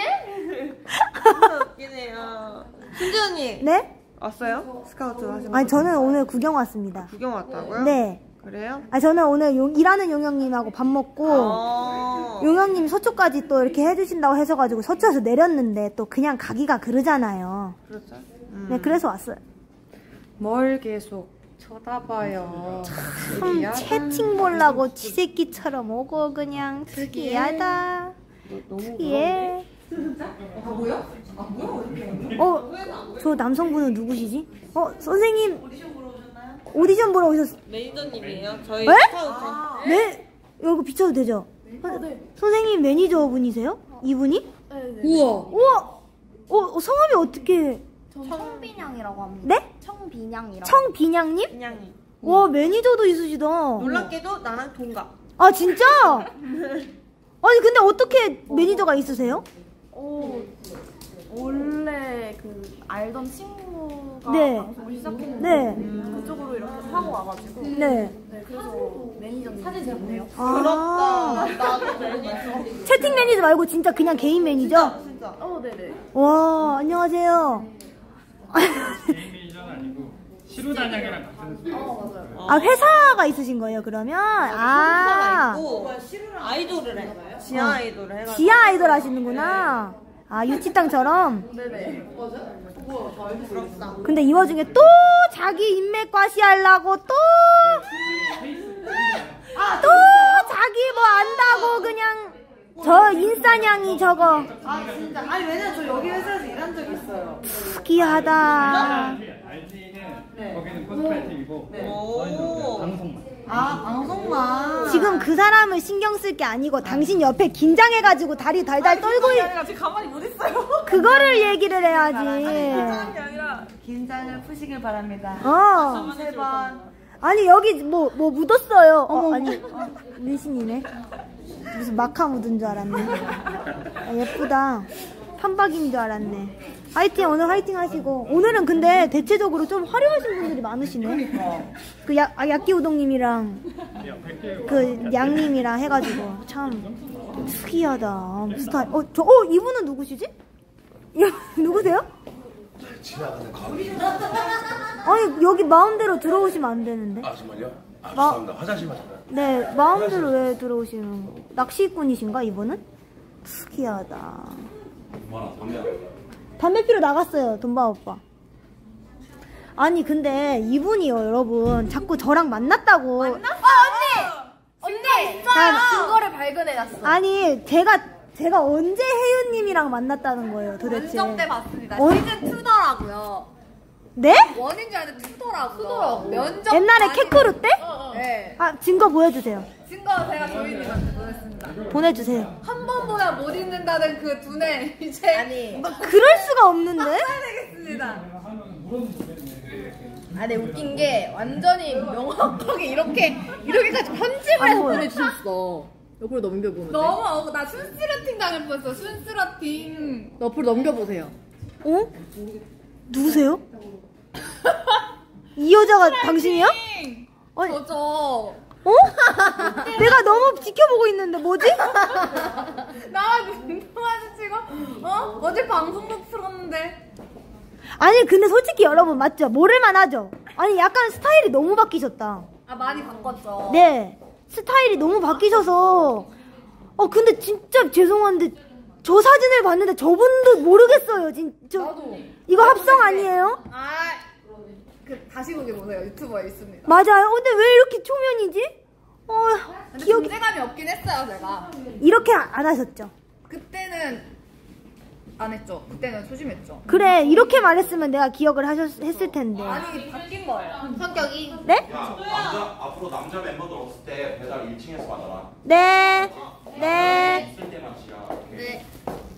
웃기네요. 순지 언니 네? 왔어요? 스카우트 하신 아니 저는 오늘 구경 왔습니다 구경 왔다고요? 네 그래요? 아 저는 오늘 용, 일하는 용영님하고 밥 먹고 어... 용영님 서초까지 또 이렇게 해주신다고 해서가지고 서초에서 내렸는데 또 그냥 가기가 그러잖아요. 그렇죠. 음. 네 그래서 왔어요. 뭘 계속 쳐다봐요. 참 채팅 보려고 쥐새끼처럼 오고 그냥 특이하다. 특이해. 아 뭐야? 아 뭐야? 어? 저 남성분은 누구시지? 어? 선생님 오디션 보러 오셨어요? 매니저님이에요. 저희 에? 스카우트. 네? 여기 비춰도 되죠? 어, 선생님 매니저분이세요? 이분이? 우와. 우와! 어, 성함이 어떻게? 청빈양이라고 합니다. 네? 청빈양이라고. 청빈양님? 그냥이. 와 매니저도 있으시다. 놀랍게도 나랑 동갑. 아 진짜? 아니 근데 어떻게 매니저가 있으세요? 오, 원래 그 알던 친구가 네. 방송을 시작했는데 네. 그쪽으로 이렇게 사고 와가지고 네. 네, 그래서 매니저님 사진 잡네요. 아. 나도 매니저. 채팅 매니저 말고 진짜 그냥 개인 매니저? 진짜. 어, 네네. 와, 안녕하세요. 개인 매니저는 아니고 시루단양이랑 같은 어, 맞아요. 아, 회사가 있으신 거예요, 그러면? 아. 있고 아이돌을 해. 지하 아이돌을 해가지고. 지하 아이돌 하시는구나. 아, 유치땅처럼? 네네. 근데 이 와중에 또 자기 인맥 과시하려고 또, 또 자기 뭐 안다고 그냥 저 인싸냥이 저거. 아 진짜 아니 왜냐면 저 여기 회사에서 일한 적 있어요. 특이하다. 알지는 거기는 코스프레 팀이고 저희는 방송만. 아 방송만. 지금 그 사람을 신경 쓸 게 아니고 당신 옆에 긴장해가지고 다리 달달 떨고 있... 아니라 지금 가만히 못 있어요. 그거를 얘기를 해야지. 아니라 긴장을 푸시길 바랍니다. 어. 세 번. 아니 여기 뭐 뭐 묻었어요. 어, 아니 문신이네. 무슨 마카 묻은 줄 알았네. 아, 예쁘다. 판박인 줄 알았네. 화이팅, 오늘 화이팅 하시고. 오늘은 근데 대체적으로 좀 화려하신 분들이 많으시네. 그 야, 아, 야끼우동님이랑 그 양님이랑 해가지고 참 특이하다. 스타일. 어, 저, 어, 이분은 누구시지? 누구세요? 지나가는 가위. 아니 여기 마음대로 들어오시면 안 되는데. 아 정말요? 아 마- 죄송합니다. 화장실만 잠깐. 네, 마음대로 왜 들어오시는 거? 낚시꾼이신가 이분은? 특이하다. 담배 피러 나갔어요, 돈바 오빠. 아니 근데 이분이요, 여러분 자꾸 저랑 만났다고. 만났어 언니. 언니 아, 증거를 발견해놨어. 아니 제가 제가 언제 혜윤님이랑 만났다는 거예요, 도대체? 면접 때 봤습니다. 어? 시즌 투더라고요. 네? 원인 줄 알았는데 투더라고요. 면접 옛날에 많이- 캐크루 때? 네. 아 증거 보여주세요. 증거 제가 조이님한테 보냈습니다. 보내주세요. 한 번 보면 못 잊는다는 그 두뇌 이제 아니 그럴 수가 없는데? 써야 되겠습니다. 아, 네 웃긴 게 완전히 명확하게 이렇게 이렇게까지 편집을 해서 보내주셨어. 옆으로 넘겨보면 너무 어, 나 순스러팅 당할 뻔했어. 순스러팅. 옆으로 넘겨보세요. 어? 누구세요? 이 여자가 당신이야? 아니, 저죠. 어? 내가 너무 지켜보고 있는데 뭐지? 나랑 눈 마주치고 어? 어제 방송국 틀었는데. 아니 근데 솔직히 여러분 맞죠? 모를만 하죠? 아니 약간 스타일이 너무 바뀌셨다. 아 많이 바꿨죠. 네, 스타일이 너무 바뀌셔서. 어 근데 진짜 죄송한데 저 사진을 봤는데 저분도 모르겠어요. 진짜. 나도. 이거 합성 아니에요? 아, 그 다시 보기 보세요. 유튜버에 있습니다. 맞아요. 근데 왜 이렇게 초면이지? 어, 근데 기억이 존재감이 없긴 했어요, 제가. 이렇게 안 하셨죠? 그때는 안 했죠. 그때는 소심했죠. 그래, 이렇게 말했으면 내가 기억을 하셨 했을 텐데. 아니 바뀐 거예요. 성격이. 네? 야, 남자 앞으로 남자 멤버들 없을 때 배달 일 층에서 받아라. 네. 네. 있을 때만 지라. 네.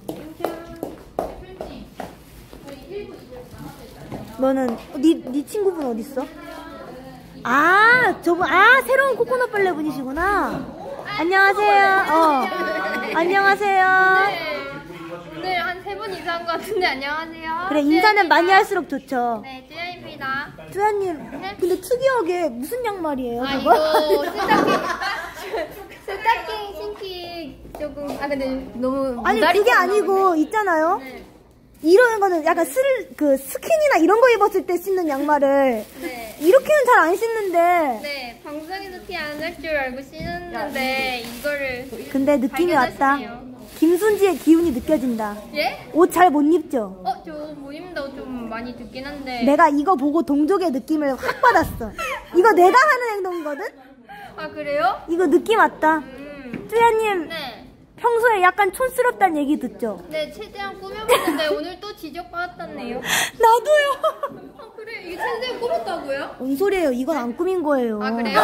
너는 네, 네 친구분 어디 있어? 아, 저분 아 새로운 코코넛 벌레 분이시구나. 안녕하세요. 어. 안녕하세요. 오늘 한 세 분 이상 것 같은데 안녕하세요. 그래, 인사는 많이 할수록 좋죠. 네, 쯔야입니다. 쭈야님, 근데 특이하게 무슨 양말이에요? 아 그거? 이거 스타킹 스타킹 신기 조금 아 근데 너무 아니 무다리 그게 쳤나 아니고 보네. 있잖아요. 네. 이런 거는 약간 슬, 그 스킨이나 이런 거 입었을 때 신는 양말을 네. 이렇게는 잘 안 신는데. 네, 방송에서 티 안 날 줄 알고 신었는데 이거를 근데 느낌이 왔다. 발견하시네요. 김순지의 기운이 느껴진다. 예? 옷 잘 못 입죠? 어, 저 모임도 좀 많이 듣긴 한데. 내가 이거 보고 동족의 느낌을 확 받았어. 이거 내가 하는 행동이거든? 아 그래요? 이거 느낌 왔다. 음. 쭈야님, 네. 평소에 약간 촌스럽다는 얘기 듣죠? 네, 최대한 꾸며봤는데 오늘 또 지적받았다네요. 나도요. 아 그래? 이게 최대한 꾸몄다고요? 뭔 소리예요? 이건 안 꾸민 거예요. 아 그래요?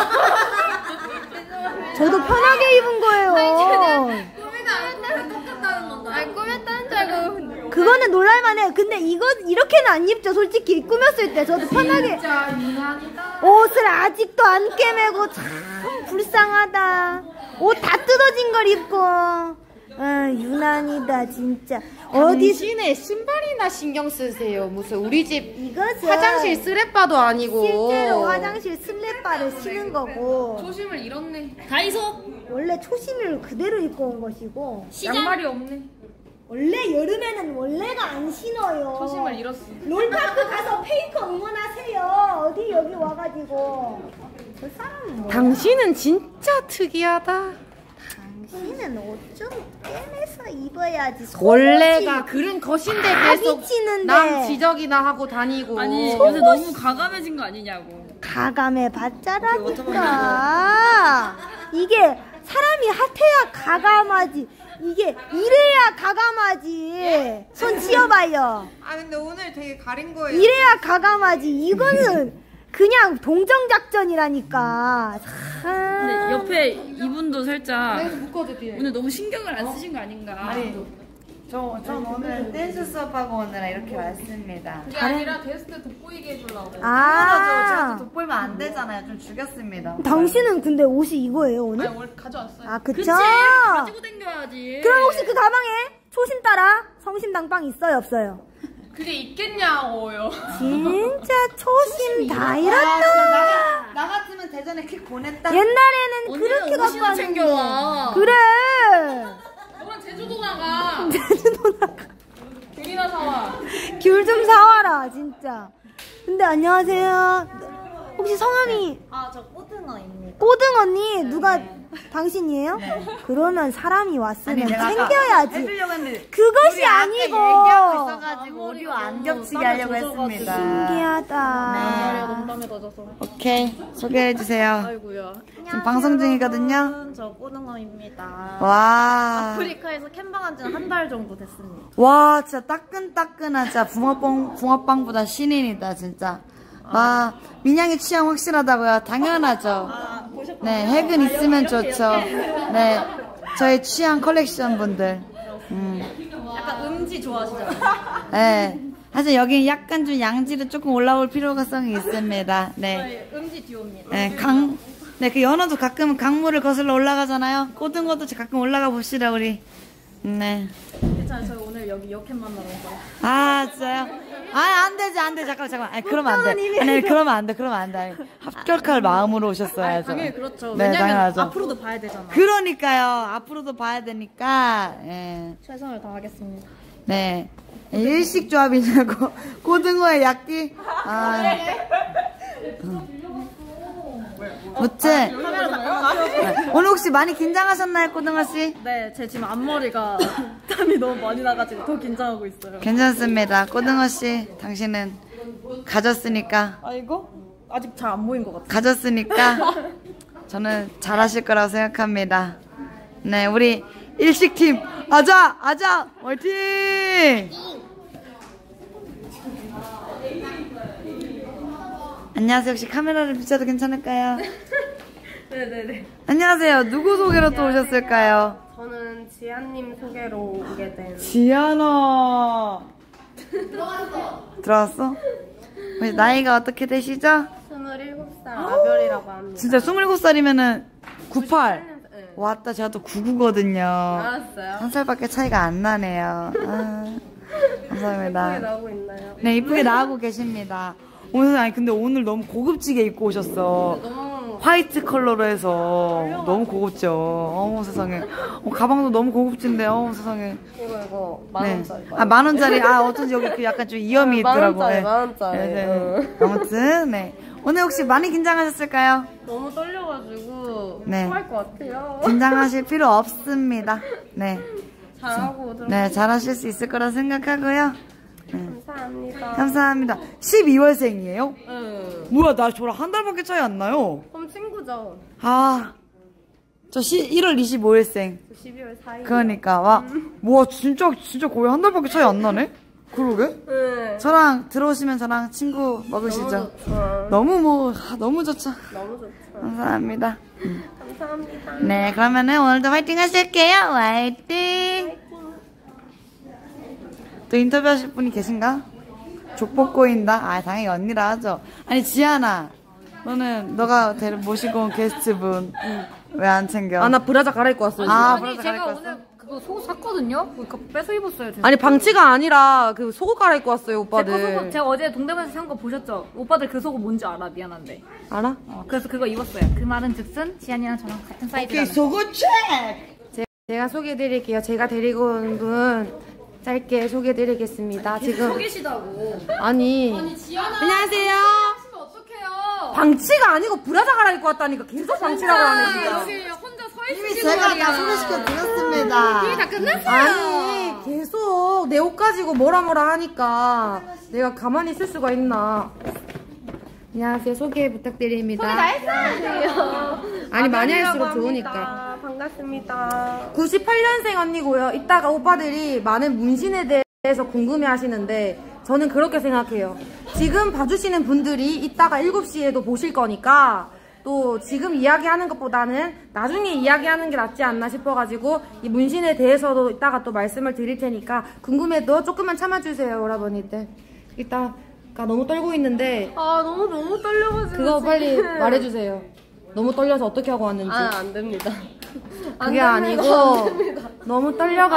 저도 편하게 입은 거예요. 아니 최대한 꾸미다 똑같다는 건가요? 아니 꾸몄다는 줄 알고. 그거는 놀랄만해. 근데 이거 이렇게는 안 입죠. 솔직히 꾸몄을 때 저도 편하게. 진짜 유난이다. 옷을 아직도 안 깨매고 참 불쌍하다. 옷 다 뜯어진 걸 입고 아, 유난이다 진짜. 어디 당신의 신발이나 신경 쓰세요. 무슨 우리 집 이것은 화장실 쓰레빠도 아니고. 실제로 화장실 슬랩바를 신은 거고. 초심을 잃었네. 다이소. 원래 초심을 그대로 입고 온 것이고. 양말이 없네. 원래 여름에는 원래가 안 신어요. 초심을 잃었어. 롤파크 가서 페이커 응원하세요. 어디 여기 와가지고. 저 사람은 뭐? 당신은 진짜 특이하다. 당신은 옷 좀 꿰매서 입어야지. 원래가 그런 것인데 계속 미치는데. 남 지적이나 하고 다니고. 아니 요새 너무 가감해진 거 아니냐고. 가감해 봤자라니까. 이게 사람이 핫해야 가감하지. 이게 이래야 가감하지. 손 치워봐요. 아 근데 오늘 되게 가린 거예요. 이래야 가감하지. 이거는 그냥 동정작전이라니까. 근데 옆에 이분도 살짝 묶어도 돼요. 오늘 너무 신경을 안 쓰신 거 아닌가. 아니, 저, 전 오늘 댄스 수업하고 오느라 이렇게 왔습니다. 그게 아니라 게스트 돋보이게 해주려고. 아. 제가 또 돋보이면 안 되잖아요. 좀 죽였습니다. 당신은 근데 옷이 이거예요 오늘? 아니 오늘 가져왔어요. 아 그쵸? 그치 가지고 댕겨야지. 그럼 혹시 그 가방에 초심 따라 성심당빵 있어요 없어요? 그게 있겠냐고요. 진짜 초심 다 아, 잃었다. 나, 나 같으면 대전에 킥 보냈다. 옛날에는 그렇게 갖고 옷이나 왔는데. 챙겨와. 그래. 너는 제주도 나가. 제주도 나가. 귤이나 사와. 귤 좀 사와라 진짜. 근데 안녕하세요. 혹시 성함이 아 저 꼬등어입니다. 꼬등 언니 누가 당신이에요? 그러면 사람이 왔으면 챙겨야지. 해주려고 했는데 그것이 우리 아까 아니고. 얘기하고 있어가지고 오디오 안 겹치게 하려고 했습니다. 신기하다. 농담에 젖어서. 오케이, 소개해주세요. 아이고야. 지금 방송 중이거든요. 저 꼬등어입니다. 와. 아프리카에서 캠방한 지는 한 달 정도 됐습니다. 와, 진짜 따끈따끈한 진짜 붕어빵, 붕어빵보다 신인이다, 진짜. 와, 민양이 취향 확실하다고요? 당연하죠. 네, 핵은 있으면 좋죠. 네, 저희 취향 컬렉션 분들. 음. 약간 음지 좋아하시잖아요. 네. 사실 여기 약간 좀 양질은 조금 올라올 필요성이 있습니다. 네. 저희 음지 듀오입니다. 네, 강, 네, 그 연어도 가끔 강물을 거슬러 올라가잖아요. 꼬등어도 가끔 올라가 봅시다, 우리. 네. 괜찮아요. 저희 오늘 여기 여캠 만나러 온 거예요. 아, 진짜요? 아, 안 되지, 안 돼. 잠깐만, 잠깐만. 아니, 그러면 안 돼. 아니, 그러면 안 돼, 그러면 안 돼. 아니, 합격할 마음으로 오셨어야죠. 당연히 그렇죠. 네, 왜냐면 당연하죠. 앞으로도 봐야 되잖아. 그러니까요. 앞으로도 봐야 되니까, 예. 최선을 다하겠습니다. 네. 일식 조합이냐고. 고등어의 약기? 아. 무튼 오늘 혹시 많이 긴장하셨나요, 꼬등어씨? 네, 제 지금 앞머리가 땀이 너무 많이 나가지고 더 긴장하고 있어요. 괜찮습니다. 꼬등어씨, 당신은 가졌으니까. 아이고, 아직 잘 안 보인 것 같아요. 가졌으니까 저는 잘하실 거라고 생각합니다. 네, 우리 일식팀 아자 아자 화이팅! 안녕하세요. 혹시 카메라를 비춰도 괜찮을까요? 네네네. 안녕하세요. 누구 소개로 또 오셨을까요? 저는 지안님 소개로 오게 된. 지안아. 들어왔어? 혹시 나이가 어떻게 되시죠? 스물일곱 살 아별이라고 합니다. 진짜 스물일곱 살이면은 구십팔. 왔다, 제가 또 구십구거든요. 알았어요. 한 살밖에 차이가 안 나네요. 아, 감사합니다. 이쁘게 나오고 있나요? 네, 이쁘게 나오고 계십니다. 오늘, 아니, 근데 오늘 너무 고급지게 입고 오셨어. 너무 화이트 컬러로 해서 너무 고급죠. 어머 세상에. 어, 가방도 너무 고급진데, 어머 세상에. 이거 이거 만 원짜리. 네. 아, 만 원짜리. 아, 어쩐지 여기 그 약간 좀 이염이 만 있더라고요. 원짜리, 네. 만 원짜리. 네, 네, 네. 응. 아무튼, 네. 오늘 혹시 많이 긴장하셨을까요? 너무 떨려가지고 네. 토할 것 같아요. 긴장하실 필요 없습니다. 네. 잘하고 들어. 네, 잘하실 수 있을 거라 생각하고요. 네. 감사합니다. 감사합니다. 십이월생이에요? 응. 뭐야, 나 저랑 한 달밖에 차이 안 나요? 그럼 친구죠. 아, 저 시, 일월 이십오일생. 십이월 사일. 그러니까, 와, 와, 진짜, 진짜 거의 한 달밖에 차이 안 나네? 그러게? 네. 저랑 들어오시면 저랑 친구 먹으시죠? 너무 좋죠. 너무 뭐, 아, 너무 좋죠. 너무 좋죠. 감사합니다. 음. 감사합니다. 네, 그러면은 오늘도 화이팅 하실게요. 화이팅! 또 인터뷰 하실 분이 계신가? 족복 꼬인다? 아, 당연히 언니라 하죠. 아니, 지안아. 너는, 너가 데려 모시고 온 게스트분. 왜 안 챙겨? 아, 나 브라자 갈아입고 왔어요. 아, 아니 브라자 제가 갈아입고 오늘 왔어? 그거 그 속옷 샀거든요? 그거 뺏어 입었어요. 제가. 아니 방치가 아니라 그 속옷 갈아입고 왔어요 오빠들. 제 속옷 제가 어제 동대문에서 산 거 보셨죠? 오빠들 그 속옷 뭔지 알아? 미안한데. 알아? 어, 그래서 그거 입었어요. 그 말은 즉슨 지안이랑 저랑 같은 사이즈라는. 오케이 속옷 체크! 제가 소개해드릴게요. 제가 데리고 온 분 짧게 소개해드리겠습니다. 지금 속이시다고. 아니 아니 지연아. 안녕하세요. 하시면 어떡해요? 방치가 아니고 브라자 갈아입고 왔다니까 계속 방치라고 하네 진짜. 여기 혼자 서 이미 있으시고 제가 다 소개시켜 드렸습니다. 이미 다 끝났어요. 아니 계속 내 옷 가지고 뭐라 뭐라 하니까 내가 가만히 있을 수가 있나. 안녕하세요. 소개 부탁드립니다. 소개 다 했어요. 아니 많이 할수록 합니다. 좋으니까. 반갑습니다. 구십팔 년생 언니고요. 이따가 오빠들이 많은 문신에 대해서 궁금해 하시는데 저는 그렇게 생각해요. 지금 봐주시는 분들이 이따가 일곱 시에도 보실 거니까 또 지금 이야기하는 것보다는 나중에 이야기하는 게 낫지 않나 싶어가지고 이 문신에 대해서도 이따가 또 말씀을 드릴 테니까 궁금해도 조금만 참아주세요 여러분들. 이따가 너무 떨고 있는데 아 너무 너무 떨려가지고 그거 지금. 빨리 말해주세요. 너무 떨려서 어떻게 하고 왔는지. 아 안됩니다. 그게 아니고 너무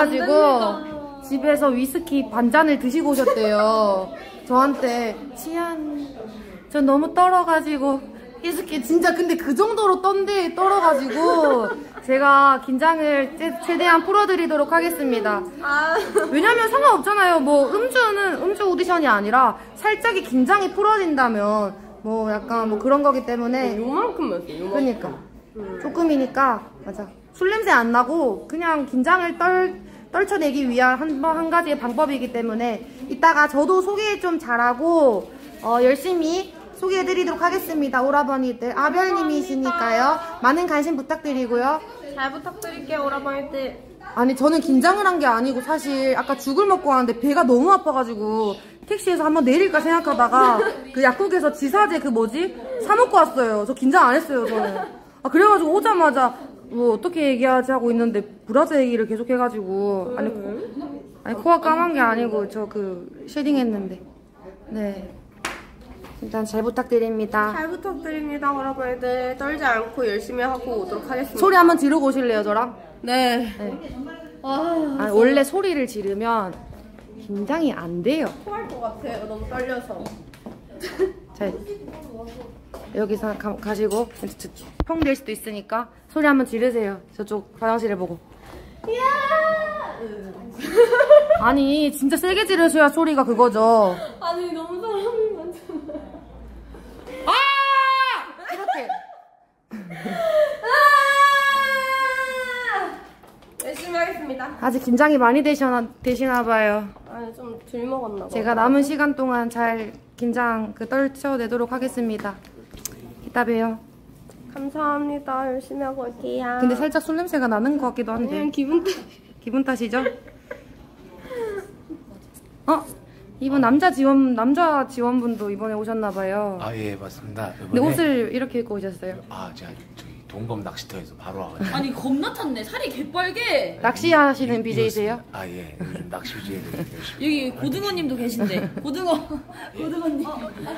떨려가지고 집에서 위스키 반잔을 드시고 오셨대요. 저한테 치안 저 너무 떨어가지고 위스키 진짜 근데 그 정도로 떤데 떨어가지고 제가 긴장을 최대한 풀어드리도록 하겠습니다. 아. 왜냐면 상관없잖아요. 뭐 음주는 음주 오디션이 아니라 살짝이 긴장이 풀어진다면 뭐 약간 뭐 그런 거기 때문에 요만큼만 했어요. 요만큼. 그러니까 조금이니까 맞아. 술 냄새 안 나고 그냥 긴장을 떨 떨쳐내기 위한 한, 한 가지의 방법이기 때문에 이따가 저도 소개 좀 잘하고 어, 열심히 소개해드리도록 하겠습니다. 오라버니들 아별님이시니까요. 많은 관심 부탁드리고요. 잘 부탁드릴게요 오라버니들. 아니 저는 긴장을 한 게 아니고 사실 아까 죽을 먹고 왔는데 배가 너무 아파가지고 택시에서 한번 내릴까 생각하다가 그 약국에서 지사제 그 뭐지? 사 먹고 왔어요. 저 긴장 안 했어요 저는. 아 그래가지고 오자마자 뭐 어떻게 얘기하지 하고 있는데 브라자 얘기를 계속 해가지고 아니 코, 아니 코가 까만 게 아니고 저 그 쉐딩 했는데 네 일단 잘 부탁드립니다. 잘 부탁드립니다 오라버니들. 떨지 않고 열심히 하고 오도록 하겠습니다. 소리 한번 지르고 오실래요 저랑? 네. 네. 아, 아, 원래 소리를 지르면 긴장이 안 돼요. 토할 것 같아요 너무 떨려서. 자 여기서 가, 가시고 평 될 수도 있으니까 소리 한번 지르세요. 저쪽 화장실을 보고. 아니 진짜 세게 지르셔야 소리가 그거죠. 아니 너무 사람이 많잖아. 아! 이렇게. 열심히 하겠습니다. 아직 긴장이 많이 되시나, 되시나봐요. 아니 좀 덜 먹었나 봐. 제가 남은 시간 동안 잘 긴장 그 떨쳐내도록 하겠습니다. 이따 봬요. 감사합니다. 열심히 하고 올게요. 근데 살짝 술 냄새가 나는 것 같기도 한데. 그냥 기분 탓. 기분 탓이죠? 어? 이분 남자 지원 남자 지원분도 이번에 오셨나봐요. 아 예 맞습니다. 근데 옷을 이렇게 입고 오셨어요? 아 제가 저기 동검 낚시터에서 바로 와가지고. 아니 겁나 탔네. 살이 개빨개. 낚시하시는 비제이세요? 아 예. 요즘 낚시 비제이들 열심히. 여기 고등어님도 계신데. 고등어. 고등어님.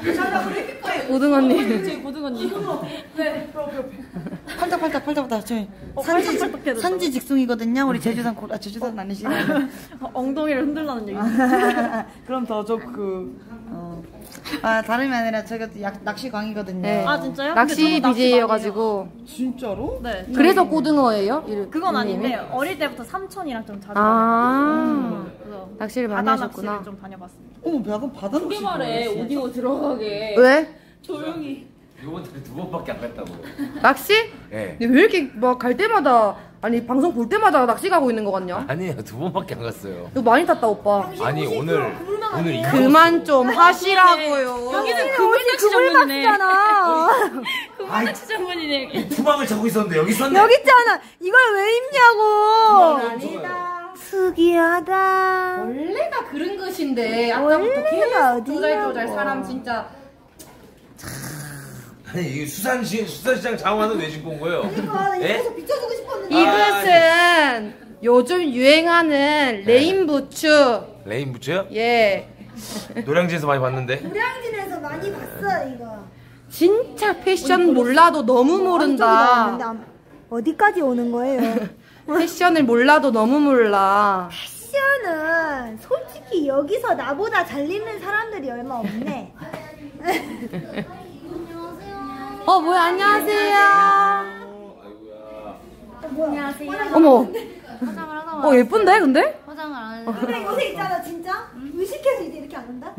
고등어님. 저기 고등어님. 네. 팔딱 팔딱 팔딱 팔딱 저희 산지 산지 직송이거든요. 우리 제주산 고, 아 제주산 아니시네. 엉덩이를 흔들라는 얘기. 그럼 더 좋고. 어. 아 다름이 아니라 저희가 또 약, 낚시광이거든요. 네. 아 진짜요? 낚시 비제이여가지고. 진짜로? 네. 그래서 고등어예요? 이름, 그건 이름이? 아닌데 어릴 때부터 삼촌이랑 좀 자주 아 그래서 낚시를 많이 바다 하셨구나. 낚시를 좀 다녀봤습니다. 어머 약간 바다 낚시. 말해 오디오 들어가게. 왜? 조용히. 이번 달에 두 번밖에 안 갔다고. 낚시? 예. 근데 왜 이렇게 막 갈 때마다 아니 방송 볼 때마다 낚시 가고 있는 거 같냐? 아니에요 두 번밖에 안 갔어요. 너 많이 탔다 오빠. 아니 오늘 오늘 이 그만 좀 하시라고요. 여기는 그물낚시 전문이네. 그물낚시잖아. 낚시 전문이네. 투망을 자고 있었는데 여기 있었네. 여기 있잖아. 이걸 왜 입냐고. 아니다. 특이하다. 원래가 그런 것인데 아까부터 계속 조잘조잘 사람 진짜. 아니 이 수산시 수산시장 장화는 왜 신고 온 거예요? 예? 비춰주고 싶었는데. 이것은 요즘 유행하는 레인 부츠. 레인 부츠요? 예. 노량진에서 많이 봤는데. 노량진에서 많이 봤어 이거. 진짜 패션 몰라도 너무 모른다. 어디까지 오는 거예요? 패션을 몰라도 너무 몰라. 패션은 솔직히 여기서 나보다 잘 입는 사람들이 얼마 없네. 어 뭐야 안녕하세요. 안녕하세요. 어머. 화장을 하다 어 예쁜데 근데? 화장을 안 해. 근데 요새 있잖아 진짜 의식해서 이제 이렇게 안 한다.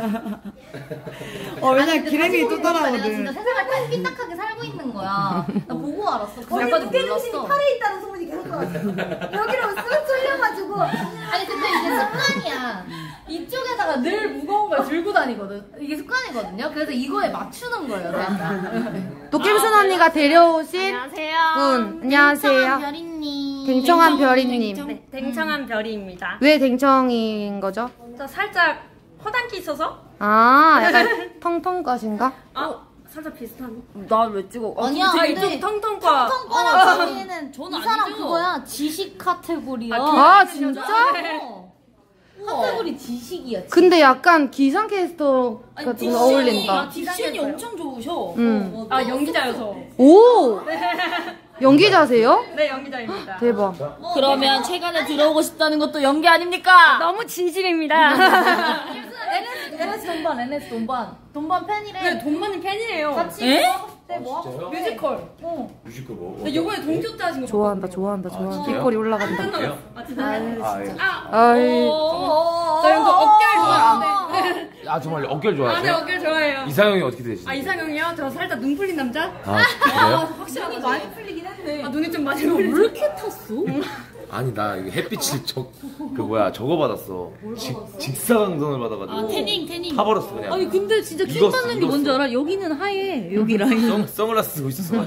어 왜냐 기레미 또 내가 따라오거든. 진짜 세상을 삐딱하게 살고 있는 거야. 나 보고 알았어. 어제 그날까지 무게중심이 몰랐어. 팔에 있다는 소문이 계속 나왔어. 여기로 쓱 쏠려가지고. 아니 근데 이게 습관이야. 이쪽에다가 늘 무거운 걸 들고 다니거든. 이게 습관이거든요. 그래서 이거에 맞추는 거예요. 그냥. 도김순 언니가 데려오신 안녕하세요. 분 안녕하세요. 별이님. 댕청한 별이님. 네, 댕청한 별이입니다. 왜 댕청인 거죠? 저 살짝 허당기 있어서? 아 약간 텅텅과신가? 아, 살짝 비슷한. 나 왜 찍어? 아니야, 진짜 근데 이쪽 텅텅과. 텅텅과랑 저희는 저는 이 사람 아니죠. 그거야. 지식 카테고리야. 아 진짜? 어. 카테고리 지식이야. 지식. 근데 약간 기상 캐스터가 좀 어울린다. 딕션이 엄청 좋으셔. 음. 아, 연기자여서. 오! 연기자세요? 네, 연기자입니다. 대박. 그러면 최근에 들어오고 싶다는 것도 연기 아닙니까? 너무 진심입니다. 엔에스, 엔에스 동반, 엔에스 동반. 동반 팬이래. 네, 동반은 팬이에요. 같이 에? 뭐 하고 싶대, 뭐 하고 진짜요? 싶대. 뮤지컬. 어. 뮤지컬 뭐? 근데 요번에 동키호테 하신 거 좋아한다, 좋아한다, 좋아한다. 진짜요? 뒷골이 올라간다. 그래요? 아, 진짜. 아, 예. 아이. 저 이거 어깨를 좋아하는데. 아 정말 어깨를 아, 네, 좋아하세요? 어깨 좋아해요. 이상형이 어떻게 되시나요? 아, 이상형이요? 저 살짝 눈 풀린 남자? 아, 그래요? 확실하게 많이 풀리긴 했네. 아, 눈이 좀 많이 풀리지. 왜 이렇게 탔어? 아니 나 이거 햇빛을 저그 뭐야 저거 받았어. 직, 직사광선을 받아가지고. 아, 태닝, 태닝. 타버렸어 그냥. 아니, 근데 진짜 킹 익었어, 받는 게 뭔지 익었어. 알아? 여기는 하얘. 여기 라인. 선, 선글라스 쓰고 있었어.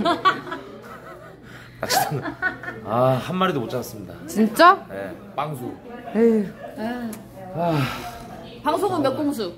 아 진짜. 아한 마리도 못 잡았습니다. 진짜? 네, 빵수. 에휴. 아, 방송은 몇 공수?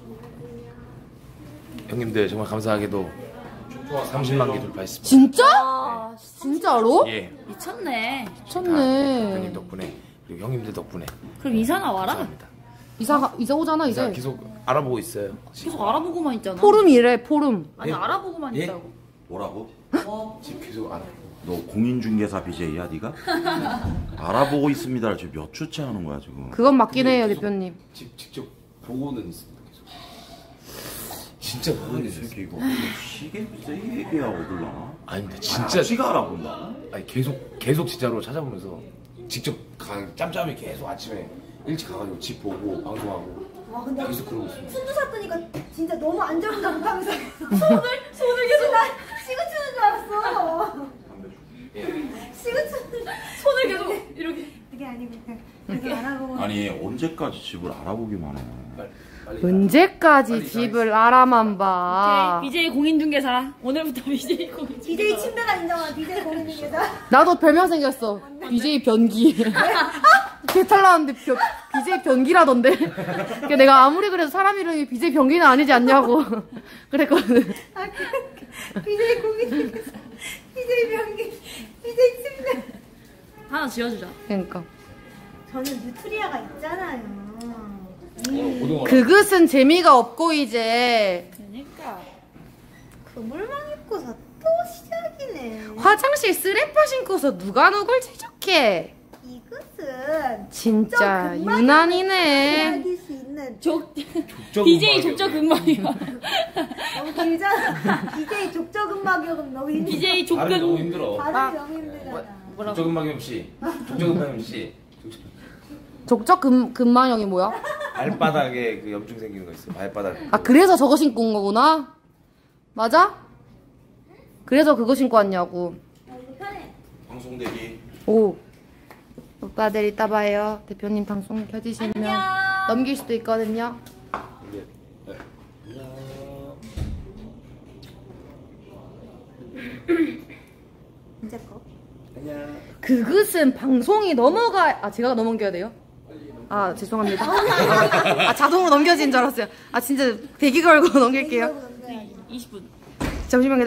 형님들 정말 감사하게도 삼십만 개 돌파했습니다. 진짜? 진짜로? 예. 미쳤네. 미쳤네. 형님 덕분에 그리고 형님들 덕분에. 그럼 이사 나와라. 이사, 이사 오잖아, 이사 이제. 계속 알아보고 있어요. 계속 알아보고만 있잖아. 포름이래, 포름. 아니, 예? 알아보고만 예? 있다고. 뭐라고? 지금 계속 알아. 너 공인중개사 비제이야 네가? 알아보고 있습니다를 지금 몇 주째 하는 거야 지금. 그건 맞긴 해요, 대표님. 직, 직접 보고는 있습니다. 계속. 진짜 보고는 이 있어요. 새끼 이거 시계 세게야 얻을라나? 아니 근데 진짜 지가 알아본다. 아니 계속 계속 진짜로 찾아보면서 직접 가, 짬짬이 계속 아침에 일찍 가가지고 집 보고 방송하고 와 근데 계속 그러고 있습니다. 순두사 뜨니까 진짜 너무 안절부절하면서 손을 손을 계속 나 시그치는 줄 알았어. 시그치는 손을 계속 이렇게. 그게 아니고 그냥 계속 알아보고. 아니 언제까지 집을 알아보기만 해? 언제까지 집을 알아만 봐. 오케이, 비제이 공인중개사. 오늘부터 비제이 공인중개사. 디제이 침대가 인정한 디제이 공인중개사. 나도 별명 생겼어. 비제이 변기. 개탈 나왔는데 비제이 변기라던데. 그러니까 내가 아무리 그래도 사람 이름이 비제이 변기는 아니지 않냐고 그랬거든. 디제이 공인중개사. 디제이 변기. 디제이 침대. 하나 지어주자. 그러니까. 저는 뉴트리아가 있잖아요. 그것은 재미가 없고 이제. 그러니까. 그물망 입고서 또 시작이네. 화장실 쓰레빠 신고서 누가 누굴 지적해. 이것은 진짜 유난이네. 이길 수 있는 족 비제이 족저근막이야. 너무 길잖아. 디제이 족저근막이면 너무 힘들어. 비제이 발음이 너무 족근. 힘들어. 발음이 너무 힘들잖아. 족저근막염 씨, 족저근막염 씨. 족적 근, 근만형이 뭐야? 발바닥에 그 염증 생기는 거 있어. 발바닥. 아 그래서 저거 신고 온 거구나? 맞아? 그래서 그거 신고 왔냐고. 방송 대기. 오 오빠들 이따 봐요. 대표님 방송 켜지시면 안녕. 넘길 수도 있거든요. 진짜 거. 그것은 방송이 넘어가. 아 제가 넘겨야 돼요? 아 죄송합니다. 아, 아 자동으로 넘겨진 줄 알았어요. 아 진짜 대기 걸고 넘길게요. 이십 분. 잠시만요.